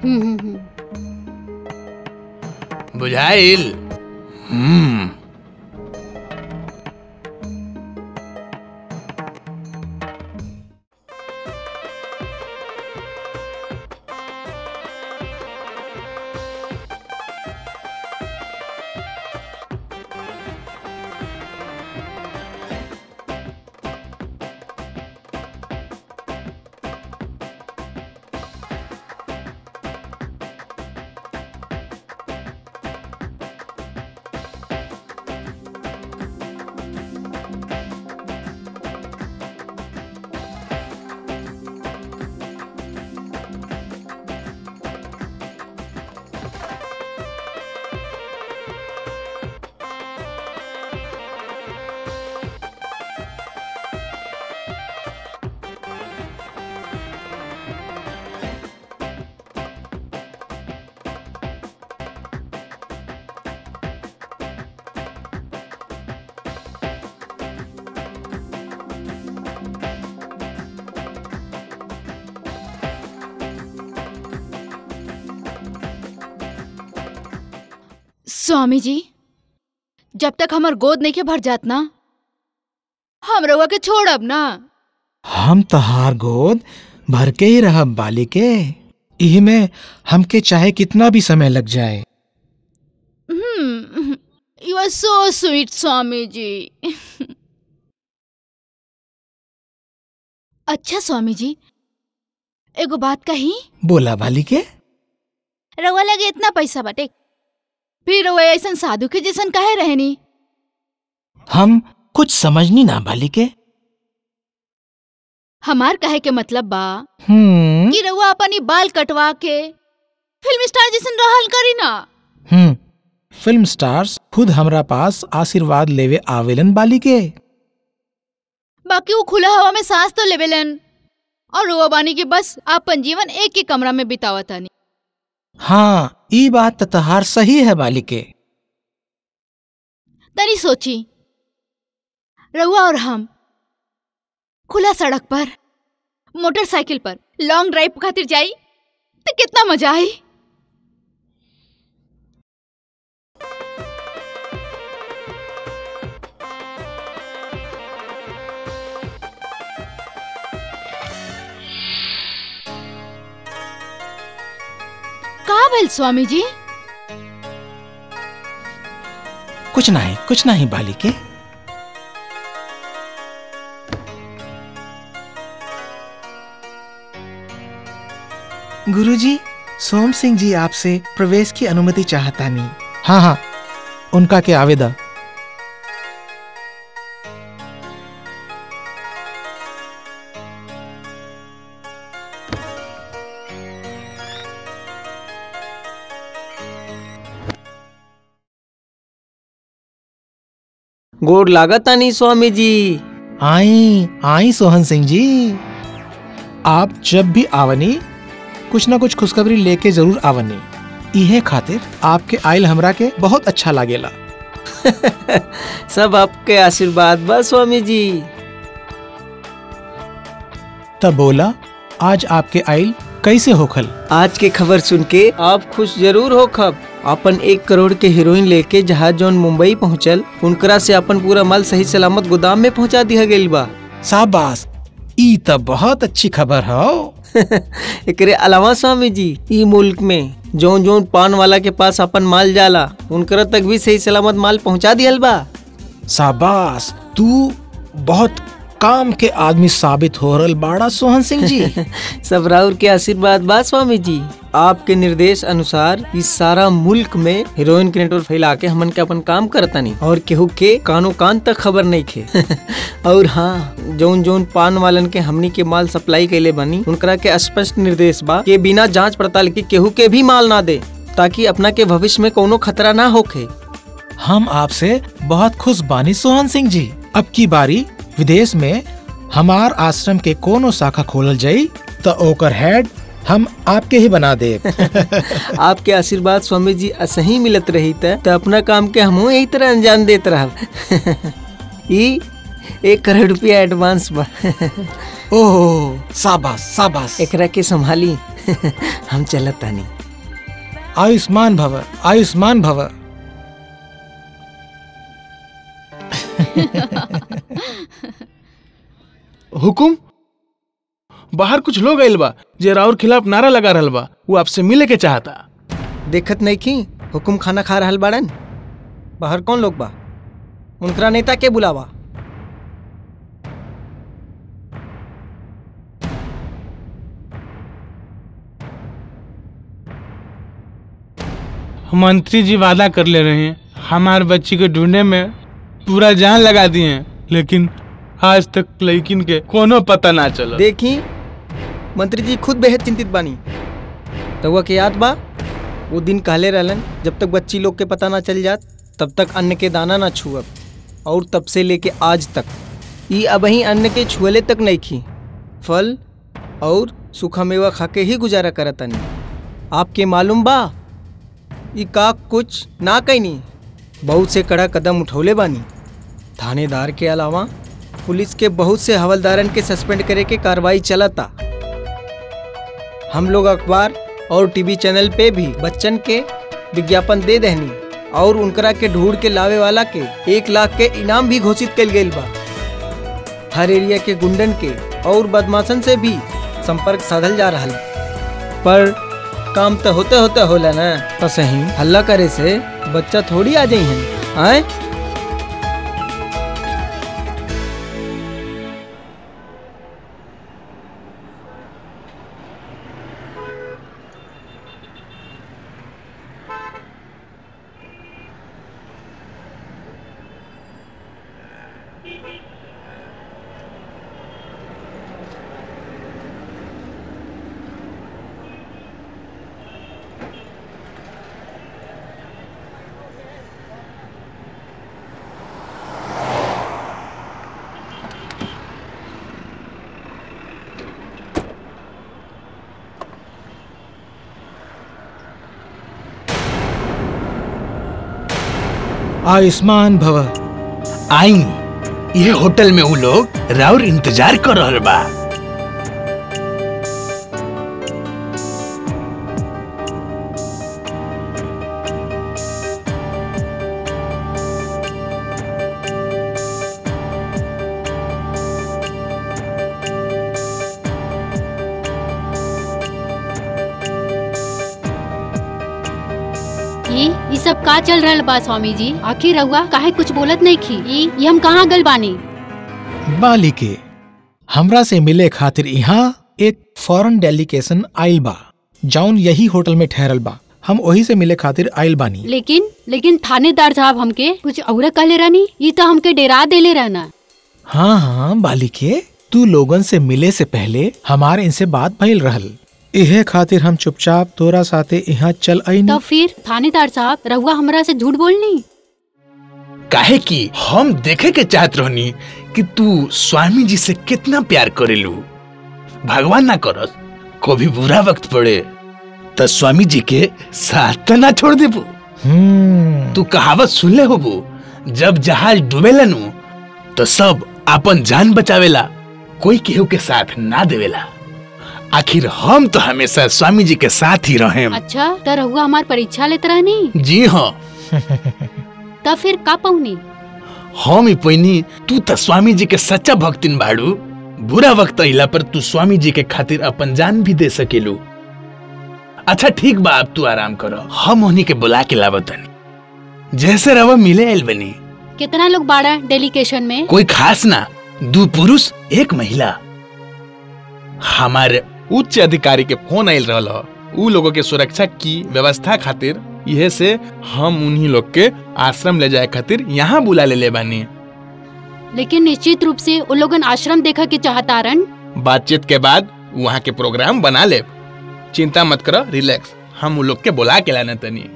बुझाइल? हम्म स्वामी जी, जब तक हमार गोद नहीं के भर जात ना, हम रउआ के छोड़ब ना। हम तहार गोद भर के ही रहब बालिके। इही में हमके चाहे कितना भी समय लग जाए। हम्म, you are so sweet Swami ji. अच्छा स्वामी जी, एगो बात कही? बोला बालिके। रउआ लगे इतना पैसा बाटे, फिर रउआ ऐसा साधु के जैसन काहे रहनी? हम कुछ समझनी ना बालिके। हमार कहे के मतलब बा हम्म कि रउआ अपनी बाल कटवा के फिल्म स्टार जैसन रहल करी ना। हम्म फिल्म स्टार्स खुद हमरा पास आशीर्वाद लेवे आवेलन बालिके। बाकी वो खुला हवा में सांस तो लेवेलन और रउआ बानी के बस अपन जीवन एक ही कमरा में बितावतानी। हाँ, ई बात तहार सही है बालिके। तनी सोची, रउआ और हम खुला सड़क पर मोटरसाइकिल पर लॉन्ग ड्राइव खातिर जाई तो कितना मजा आई। का भेल स्वामी जी? कुछ नहीं कुछ नहीं बालिके। गुरुजी, सोम सिंह जी आपसे प्रवेश की अनुमति चाहता नहीं। हाँ हाँ, उनका के आवेदन। गोड़ लागत नहीं स्वामी जी। आई आई सोहन सिंह जी, आप जब भी आवनी कुछ न कुछ खुशखबरी लेके जरूर आवनी। इहे खातिर आपके आयल हमरा के बहुत अच्छा लागेला। सब आपके आशीर्वाद बा स्वामी जी। तब बोला, आज आपके आयल कैसे होखल? आज के खबर सुन के आप खुश जरूर हो खब। अपन एक करोड़ के हीरोइन लेके जहाज जौन मुंबई पहुंचल, उनकरा से अपन पूरा माल सही सलामत गोदाम में पहुंचा दिया गइल बा। शाबाश, ई तब बहुत अच्छी खबर हो। एकरे अलावा स्वामी जी, ई मुल्क में जौन जौन पान वाला के पास अपन माल जाला, उनकरा तक भी सही सलामत माल पहुंचा दियल बा। शाबाश, तू बहुत काम के आदमी साबित हो रहल बाड़ा सोहन सिंह जी। सब राउर के आशीर्वाद बा स्वामी जी। आपके निर्देश अनुसार इस सारा मुल्क में हीरोइन के नेटवर्क फैला के हमन के अपन काम करता नहीं, और केहू के कानो कान तक खबर नहीं खे। और हाँ, जौन जौन पान वालन के हमनी के माल सप्लाई कैले बनी, उनकरा के स्पष्ट निर्देश बा के बिना जांच पड़ताल के केहू के भी माल ना दे, ताकि अपना के भविष्य में कोनो खतरा ना होखे। हम आपसे बहुत खुश बानी सोहन सिंह जी। अब की बारी विदेश में हमार आश्रम के कोनो शाखा खोलल जाई तो ओकर हेड हम आपके ही बना दे। आपके आशीर्वाद स्वामी जी असही मिलत रही तो अपना काम के हम यही तरह अंजाम देते रह। ई एक करोड़ रुपया एडवांस बा। ओह, शाबाश शाबाश। एकरा के संभाली। हम चलत तानी। आयुष्मान भव, आयुष्मान भव। हुकुम, बाहर कुछ लोग आइल बा जे राउर खिलाफ नारा लगा रहल बा। वो आपसे मिले के चाहता। देखत नहीं की हुकुम खाना खा रहल बाड़न। बाहर कौन लोग बा? उनकरा नेता के बुलावा। मंत्री जी वादा कर ले रहे हैं हमार बच्ची को ढूंढने में पूरा जान लगा दिए हैं, लेकिन आज तक लड़किन के कोनो पता ना चला। देखी, मंत्री जी खुद बेहद चिंतित बानी। रउआ के याद बा वो दिन कहले रहलन, जब तक बच्ची लोग के पता ना चल जात तब तक अन्न के दाना ना छुअब। और तब से लेके आज तक ई अबही अन्न के छुअले तक नहीं खी। फल और सूखा मेवा खा के ही गुजारा करतनी। आपके मालूम बा ई का कुछ ना कैनी, बहुत से कड़ा कदम उठौले बानी। थानेदार के अलावा पुलिस के बहुत से हवलदारन के सस्पेंड करे के कार्रवाई चलता। हम लोग अखबार और टीवी चैनल पे भी बच्चन के विज्ञापन दे देहनी, और उनकरा के ढूंढ के लावे वाला के एक लाख के इनाम भी घोषित कल गई बा। हर एरिया के गुंडन के और बदमाशन से भी संपर्क साधल जा रहा, पर काम तो होते होते होला ना। तो सही हल्ला करे से बच्चा थोड़ी आ जाई है। आए आयुष्मान भव। आई ये होटल में वो लोग राउर इंतजार कर रहल बा। ये सब का चल रहा बा स्वामी जी? आखिर रहुआ काहे कुछ बोलत नहीं खी? ये, ये हम कहाँ गल बानी? बालिके, हमरा से मिले खातिर यहाँ एक फॉरेन डेलीगेशन आइल बा, जौन यही होटल में ठहरल बा। हम वही से मिले खातिर आइल बानी। लेकिन लेकिन थानेदार साहब हमके कुछ और कहले रहनी, ये तो हमके डेरा देले रहना। हाँ हाँ बालिके, तू लोगन से मिले से पहले हमारे इनसे बात भइल रहल। इहे खातिर हम चुपचाप तोरा साथे यहाँ चल आईनी। तो फिर थानेदार साहब रहुआ हमरा से झूठ बोलनी? काहे कि हम देखे के चाहत रहनी कि तू स्वामी जी से कितना प्यार करेलू। भगवान ना करस कभी बुरा वक्त पड़े तो स्वामी जी के साथ तो ना छोड़ देबू। हम्म तू कहावत सुनले होबू, जब जहाज डूबेला नु तो सब अपन जान बचावेला, कोई केहू के साथ ना देवेला। आखिर हम तो हमेशा स्वामी जी के साथ ही रहे। अच्छा तो रहुआ हमार परीक्षा लेते रहनी? जी हाँ। तब फिर का पहुनी? हम ही पहिनी, तू तो स्वामी जी के सच्चा भक्तिन बाड़ू। बुरा वक्त अइला पर तू स्वामी जी के खातिर अपन जान भी दे सकेलू। अच्छा ठीक बा, अब तू आराम करो, हम उन्हीं के बुला के लावतनी। जैसे रवा मिले आइल बनी। कितना लोग बाड़ा डेलीगेशन में? कोई खास ना, दो पुरुष एक महिला। हमारे उच्च अधिकारी के फोन आयल रहल ह, उ लोगों के सुरक्षा की व्यवस्था खातिर यह से हम उन्हीं लोग के आश्रम ले जाए खातिर यहाँ बुला ले ले बानी। लेकिन निश्चित रूप से उन लोगन आश्रम देखा के चाहतारन। बातचीत के बाद वहाँ के प्रोग्राम बना ले। चिंता मत करो, रिलैक्स, हम उन लोग के बुला के लाने तनी।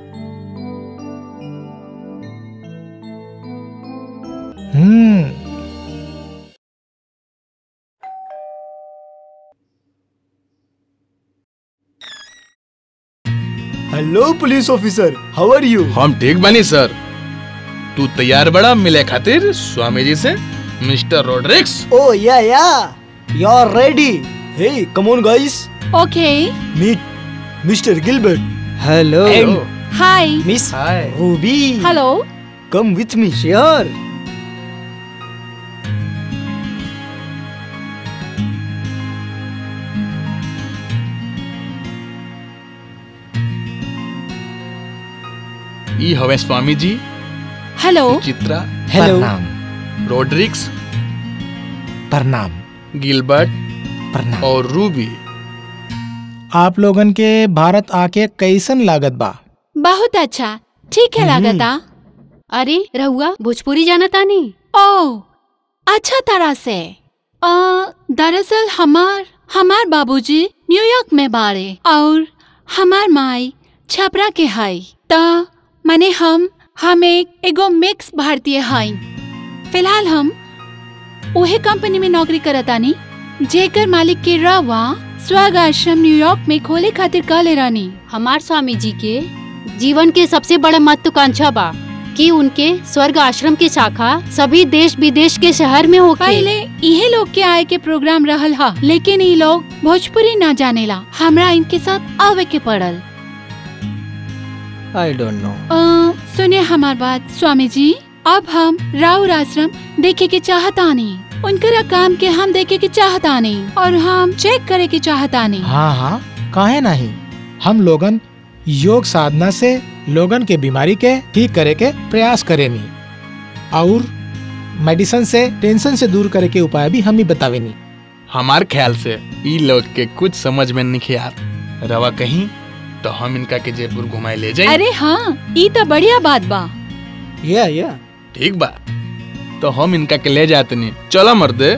Hmm hello police officer, how are you? हम ठीक बनी सर। तू तैयार बड़ा मिले खातिर स्वामी जी से, mister Rodrigues? Oh yeah yeah, you're ready. Hey, come on guys. Okay. Meet Mister Gilbert. Hello. Hi. Miss hi. Ruby. Hello. Come with me. Sure. ई हवे स्वामी जी, हेलो। चित्रा, हेलो। प्रणाम रोड्रिक्स, प्रणाम गिलबर्ट प्रणाम। और रूबी। आप लोगन के भारत आके कैसन लागत बा? बहुत अच्छा, ठीक है लागता। अरे रहुआ भोजपुरी जाना तानी? ओ अच्छा तरह से। आ, दरअसल हमार हमार बाबूजी न्यूयॉर्क में बाड़े और हमार माई छपरा के हई। त मने हम हम एक एगो मिक्स भारतीय हई। फिलहाल हम उहे कंपनी में नौकरी करतानी जेकर मालिक के रवा स्वर्ग आश्रम न्यूयॉर्क में खोले खातिर कहले रानी। हमार स्वामी जी के जीवन के सबसे बड़ा महत्वाकांक्षा बा कि उनके स्वर्ग आश्रम की शाखा सभी देश विदेश के शहर में होके। पहले इहे लोग के आए के प्रोग्राम रहल हा, लेकिन ये लोग भोजपुरी ना जानेला, हमरा इनके साथ आवे के पड़ल। I don't know. सुनिए हमार बात स्वामी जी, अब हम राउर आश्रम देखे के चाहतानी, उनकरा काम के हम देखे के चाहतानी और हम चेक करे के चाहतानी। हाँ हाँ काहे नहीं, हम लोगन योग साधना से लोगन के बीमारी के ठीक करे के प्रयास करेनी और मेडिसिन से टेंशन से दूर करे के उपाय भी हम ही बतावेनी। हमार ख्याल से ई लोग के कुछ समझ में नहीं आत। रवा कहीं तो हम इनका के जयपुर घुमाए ले जाए। अरे हाँ, ई तो बढ़िया बात बा। या या ठीक बा, तो हम इनका के ले जाते नहीं। चलो मर्दे।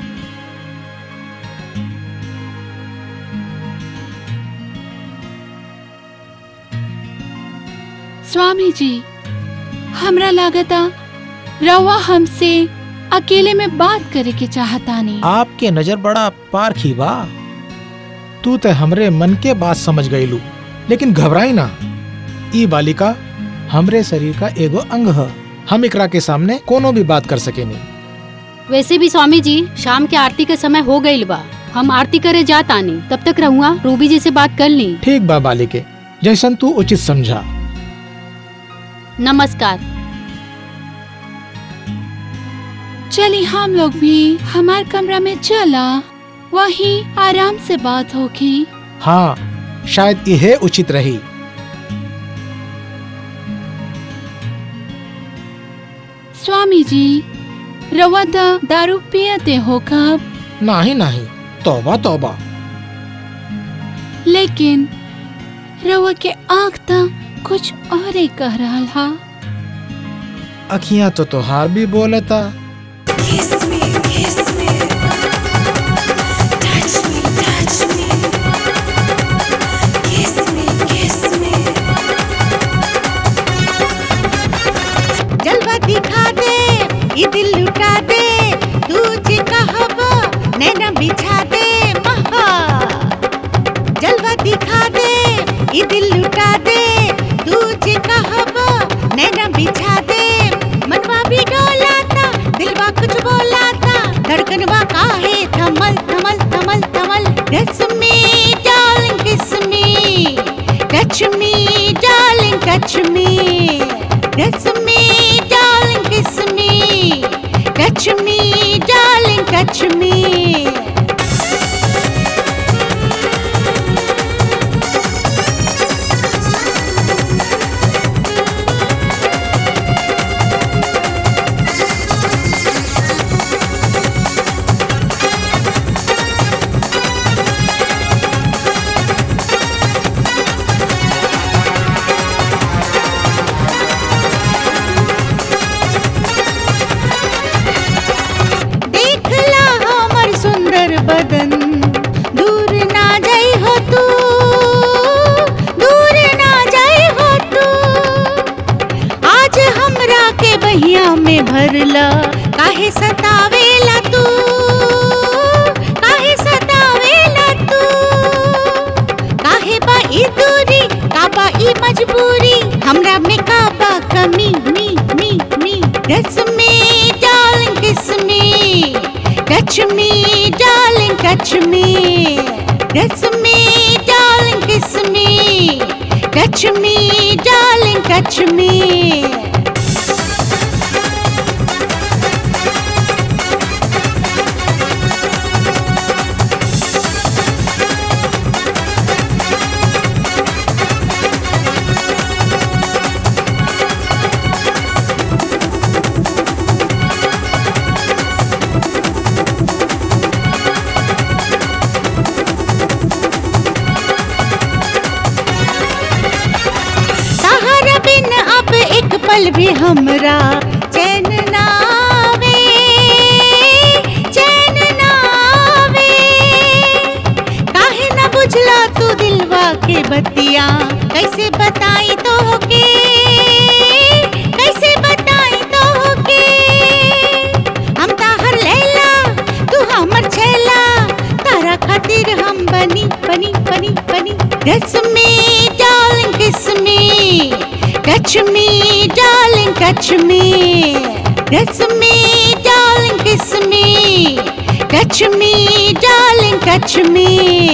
स्वामी जी, हमरा लागता रवा हमसे अकेले में बात करे के चाहतानी। आपके नजर बड़ा पारखी बा। तू तो हमरे मन के बात समझ गईलू, लेकिन घबराई ना, ई बालिका हमरे शरीर का एगो अंग है। हम एकरा के सामने कोनो भी बात कर सकेनी। वैसे भी स्वामी जी शाम के आरती के समय हो गईल बा, हम आरती करे जातानी। तब तक रहुआ रूबी जी से बात कर ली। ठीक बा बालिके, जैसन तू उचित समझा। नमस्कार। चली हम लोग भी हमार कमरा में चला, वहीं आराम से बात होगी। हाँ शायद यह उचित रही। स्वामी जी, रवा दा दारू पियते हो कब? नहीं नहीं, तौबा तौबा। लेकिन रवा के आँख ता कुछ और ही कह रहा हा। अखियां तो तोहार भी बोलता। जलवा kiss me, touch me, darling, touch me. Kiss me, darling, kiss me, touch me, darling, touch me. बदन दूर ना जाई हो तू, दूर ना जाई हो तू। आज हमरा के बहिया में भरला, काहे सतावेला तू, काहे सतावेला तू। काहे बा ई दूरी, का बा ई मजबूरी, हमरा में का बा कमी, मी मी मी। Kiss me, darling, kiss me, touch me, darling, touch me. Kiss me, darling, kiss me, touch me, darling, touch me. पल भी हमरा चैन ना आवे, चैन ना आवे। काहे ना बुझला तू दिलवा के बतिया, कैसे बताई तो के, कैसे बताई तो के। हम ताहर लैला, तू हमर छैला, तारा खातिर हम बनी बनी बनी बनी। Kiss me, darling, kiss me, touch me, darling, touch me. Kiss me, darling, kiss me, touch me, darling, touch me.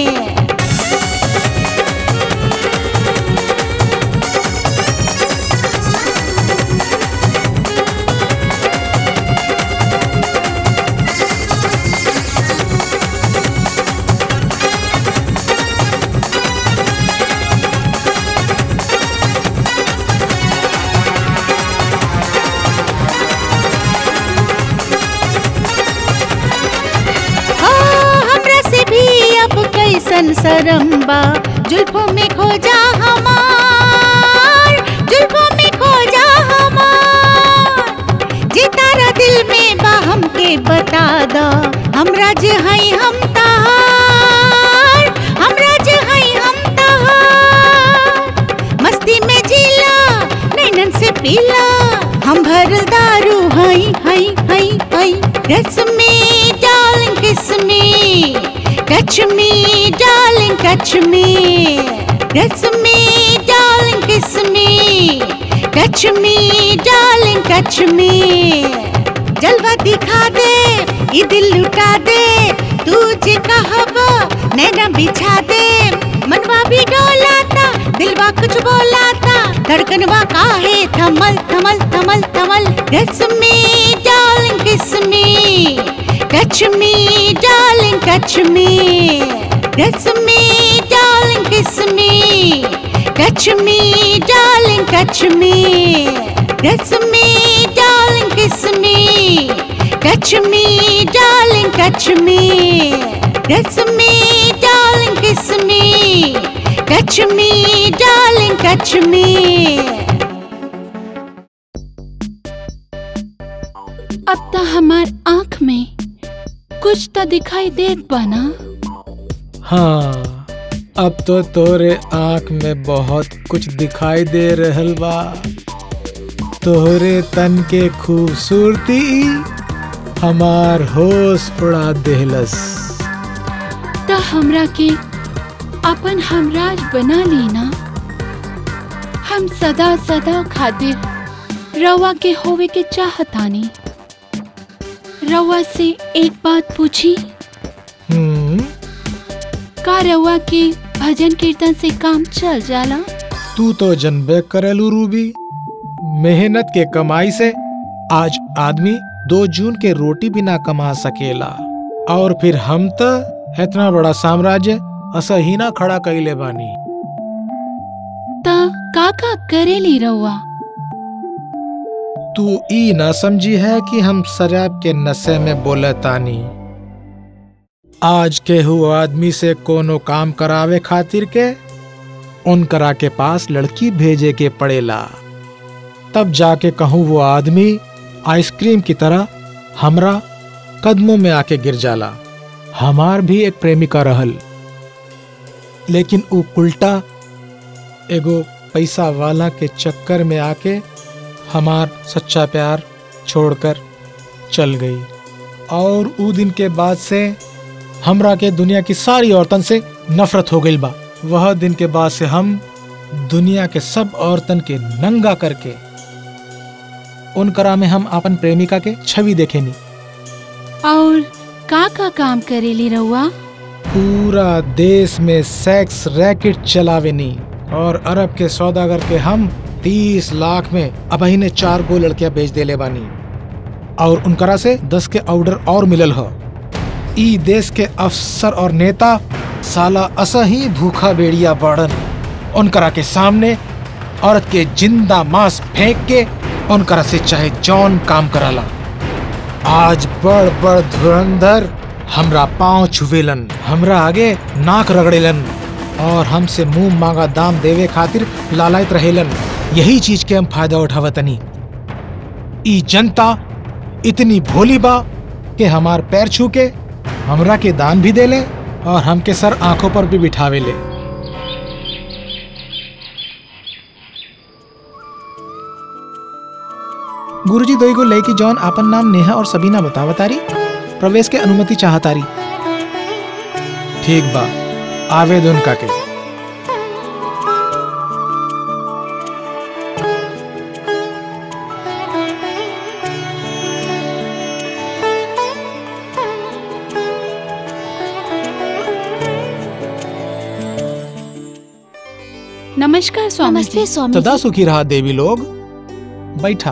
कैसन सरम्बा जुल्फों में खोजा हमार, जुल्फों में खोजा हमार। जे तारा दिल में बा हमके बता दा, हमरा जे हई हम ताहार, हमरा जे हई हम ताहार। मस्ती में जीला, नैनन से पीला, हम भरल दारू हई हई हई हई। Kiss me, darling, kiss me, touch me, darling, touch me. Kiss me, darling, kiss me, touch me, darling, touch me. जलवा दिखा दे, ये दिल लुटा दे, तू जे कहबा नैना बिछा दे। मनवा भी डोलाता, दिलवा कुछ बोलाता, धड़कनवा काहे थमल थमल थमल थमल। Kiss me, darling, kiss me, touch me, darling, touch me. Kiss me, darling, kiss me, touch me, darling, touch me. Kiss me, darling, kiss me, touch me, darling, touch me. Kiss me, darling, kiss me, touch me, darling, touch me. अब तो हमार आँख में कुछ तो दिखाई देत बाना। हाँ, अब तो तोरे आँख में बहुत कुछ दिखाई दे रहल बा। तोहरे तन के खूबसूरती हमार होश उड़ा देहलस। तो हमरा के अपन हमराज बना लेना। हम सदा सदा खातिर रवा के होवे के चाहतानी। रवा से एक बात पूछी? हम्म का रवा के भजन कीर्तन से काम चल जाला। तू तो जनबे करेलू रूबी, मेहनत के कमाई से आज आदमी दो जून के रोटी भी ना कमा सकेला, और फिर हम तो इतना बड़ा साम्राज्य असही ना खड़ा कइले बानी। ता का का करेली रउआ? तू ई न समझी है कि हम शराब के नशे में बोले तानी। आज के हु आदमी से कोनो काम करावे खातिर के उनकरा के पास लड़की भेजे के पड़ेला, तब जाके कहूँ वो आदमी आइसक्रीम की तरह हमरा कदमों में आके गिर जाला। हमार भी एक प्रेमिका रहल, लेकिन उ उल्टा एगो पैसा वाला के चक्कर में आके हमार सच्चा प्यार छोड़कर चल गई। और उ दिन के बाद से हमरा के दुनिया की सारी औरतन से नफरत हो गई बा। वह दिन के बाद से हम दुनिया के सब औरतन के नंगा करके उनकरा में हम अपन प्रेमिका के छवि देखेनी। और का का काम करेली रउआ? पूरा देश में सेक्स रैकेट चलावेनी, और अरब के सौदागर के हम तीस लाख में अब ही ने चार गो लड़कियां बेच देले बानी, और उनकरा से दस के ऑर्डर और मिलल हो। ई देश के अफसर और नेता साला असही भूखा बेड़िया बाड़न। उनकरा के सामने औरत के जिंदा मांस फेंक के उनकरा से चाहे जौन काम कराला। आज बड़ बड़ धुरंधर हमरा पांव छुवेलन, हमरा आगे नाक रगड़ेलन, और हमसे मुंह मांगा दाम देवे खातिर लालायत रहेलन। यही चीज के हम फायदा उठावतनी। ई जनता इतनी भोली बा कि हमार पैर छू के हमरा के दान भी देले और हमके सर आंखों पर भी बिठावे ले। गुरुजी दोई को लेके जौन आपन नाम नेहा और सबीना बतावतारी, प्रवेश के अनुमति चाहतारी। ठीक बा, आवेदन का के। नमस्कार स्वामी नमस्ते जी। स्वामी सदा जी। सुखी रहा देवी लोग। बैठा।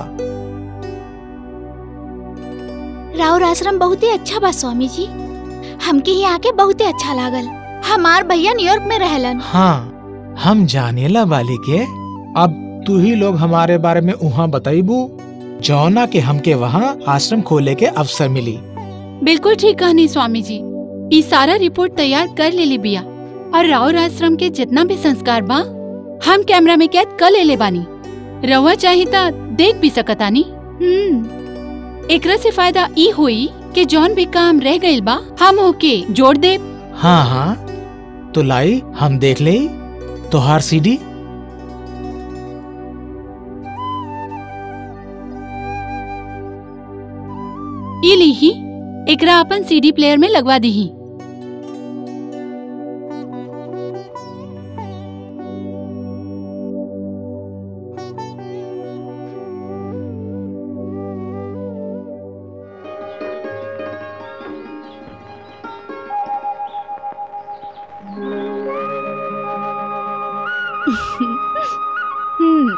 राउर आश्रम बहुत ही अच्छा बा स्वामी जी, हमके यहाँ आके बहुत ही अच्छा लागल। हमार भैया न्यूयॉर्क में रहलन। हाँ, हम जानेला वाली के। अब तू ही लोग हमारे बारे में उहाँ बताइबू जौना के हमके वहाँ आश्रम खोले के अवसर मिली। बिल्कुल ठीक कहनी स्वामी जी। ई सारा रिपोर्ट तैयार कर लेली बिया, और राउर आश्रम के जितना भी संस्कार बा हम कैमरा में कैद कर लेले बानी। रउआ चाही ता देख भी सकतानी। हम्म, एकरा से फायदा ई हुई कि जौन भी काम रह गइल बा हम ओके जोड़ दे। हाँ हाँ, तो लाई हम देख ले तोहार सीडी। ई लीही, एकरा अपन सीडी प्लेयर में लगवा दीही। हम्म,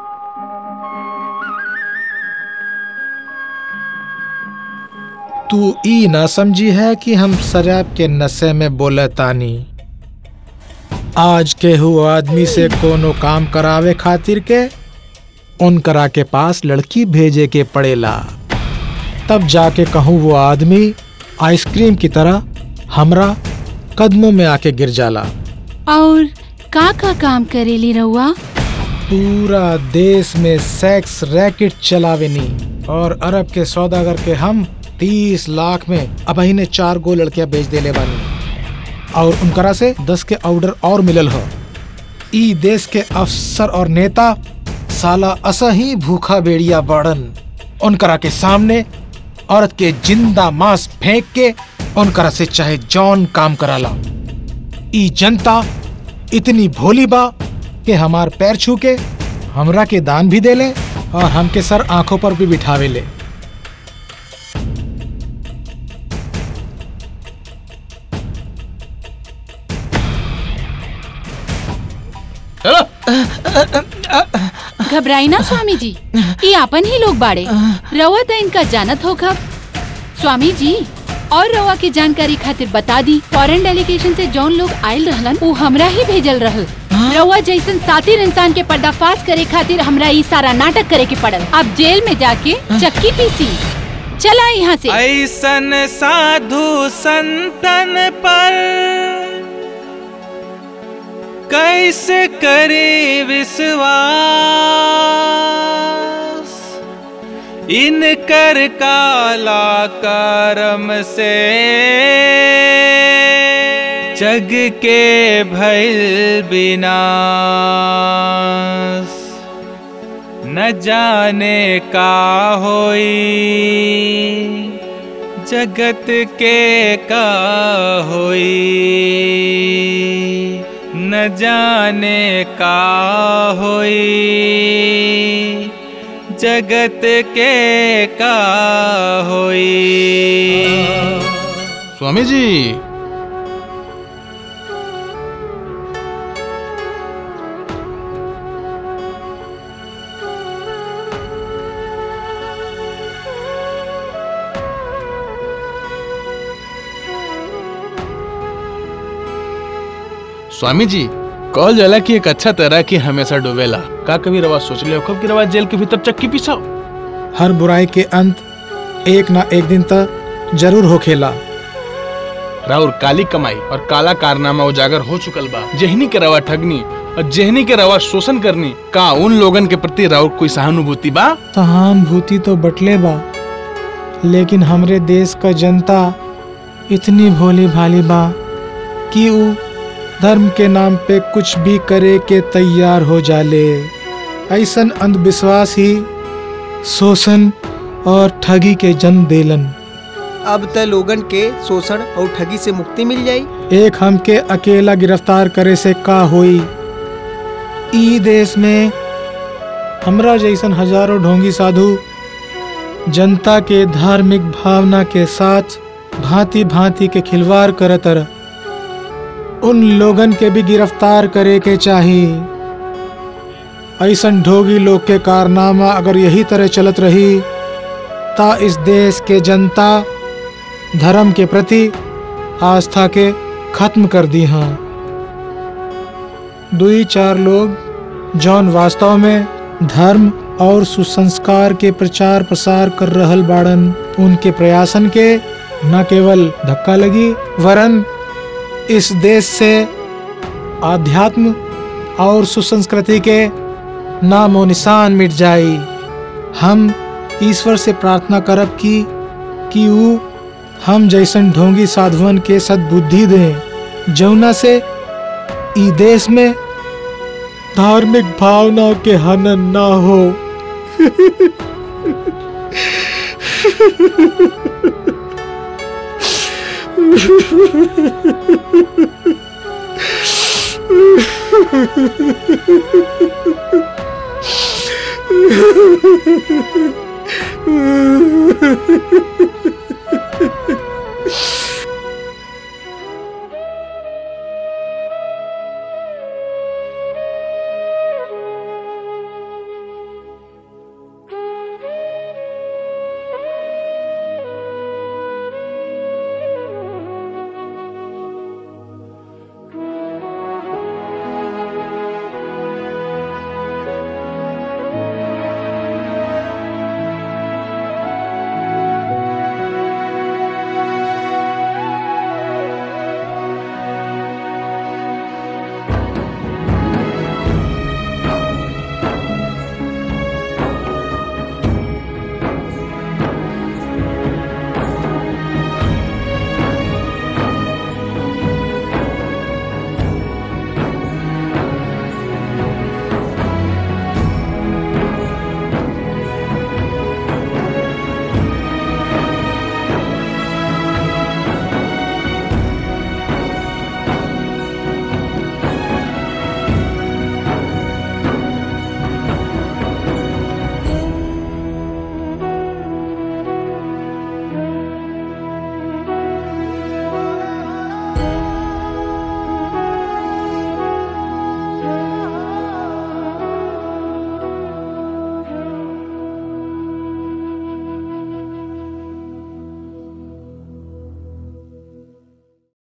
तू ई न समझी है कि हम शराब के नशे में बोले तानी। आज के हु आदमी से कोनो काम करावे खातिर के उनकरा के पास लड़की भेजे के पड़ेला, तब जाके कहूँ वो आदमी आइसक्रीम की तरह हमरा कदमों में आके गिर जाला। और का का काम करेली रउआ? पूरा देश में सेक्स रैकेट चलावेनी, और अरब के सौदागर के हम तीस लाख में अब ही ने चार गो लड़कियां बेच देले बानी, और उनकरा से दस के ऑर्डर और मिलल हो। ई देश के अफसर और नेता साला असही भूखा बेड़िया बाड़न। उनकरा के सामने औरत के जिंदा मांस फेंक के उनकरा से चाहे जौन काम कराला। ई जनता इतनी भोली बा कि हमार पैर छू के हमरा के दान भी देले और हमके सर आंखों पर भी बिठावे ले। घबराई ना स्वामी जी, ये आपन ही लोग बाड़े। रवा तो इनका जानत हो खब। स्वामी जी और रवा की जानकारी खातिर बता दी, फॉरेन डेलीगेशन से जौन लोग आयल रहलन वो हमरा ही भेजल रहल। रवा जैसन सातिर इंसान के पर्दाफाश करे खातिर हमरा ये सारा नाटक करे के पड़ल। अब जेल में जाके चक्की पीसी। चला यहाँ से। ऐसन साधु संतन पर कैसे करे विश्वास, इनकर काला कर्म से जग के भइल विनाश। न जाने का होई जगत के का होई, न जाने का होई जगत के का होई। स्वामी जी स्वामी जी कहल जाला कि एक अच्छा तरह की हमेशा डूबेला। का कभी रवा सोच ले कब कि रवा जेल के भीतर चक्की पिसाओ? हर बुराई के अंत एक ना एक दिन तक जरूर होखेला। राउर काली कमाई और काला कारनामा उजागर हो चुकल बा। जेहनी के रवा ठगनी और जेहनी के रवा शोषण करनी, का उन लोगन के प्रति राउर कोई सहानुभूति बा? सहानुभूति तो बटले बा, लेकिन हमरे देश का जनता इतनी भोली भाली बा कि उ धर्म के नाम पे कुछ भी करे के तैयार हो जाले। ऐसन अंधविश्वास ही शोषण और ठगी के जन्म देलन। अब त लोगन के शोषण और ठगी से मुक्ति मिल जाई। एक हमके अकेला गिरफ्तार करे से का होई? ई देश में हमरा जैसन हजारों ढोंगी साधु जनता के धार्मिक भावना के साथ भांति भांति के खिलवाड़ करत रह। उन लोगन के भी गिरफ्तार करे के चाहिए। ऐसन ढोगी लोग के कारनामा अगर यही तरह चलत रही ता इस देश के जनता धर्म के प्रति आस्था के खत्म कर दी। हाँ, दुई चार लोग जौन वास्तव में धर्म और सुसंस्कार के प्रचार प्रसार कर रहल बाड़न, उनके प्रयासन के न केवल धक्का लगी वरन इस देश से आध्यात्म और सुसंस्कृति के नामो निशान मिट जाई। हम ईश्वर से प्रार्थना करब कि कि वो हम जैसन ढोंगी साधुवन के सद्बुद्धि दें, जौना से ई देश में धार्मिक भावना के हनन ना हो।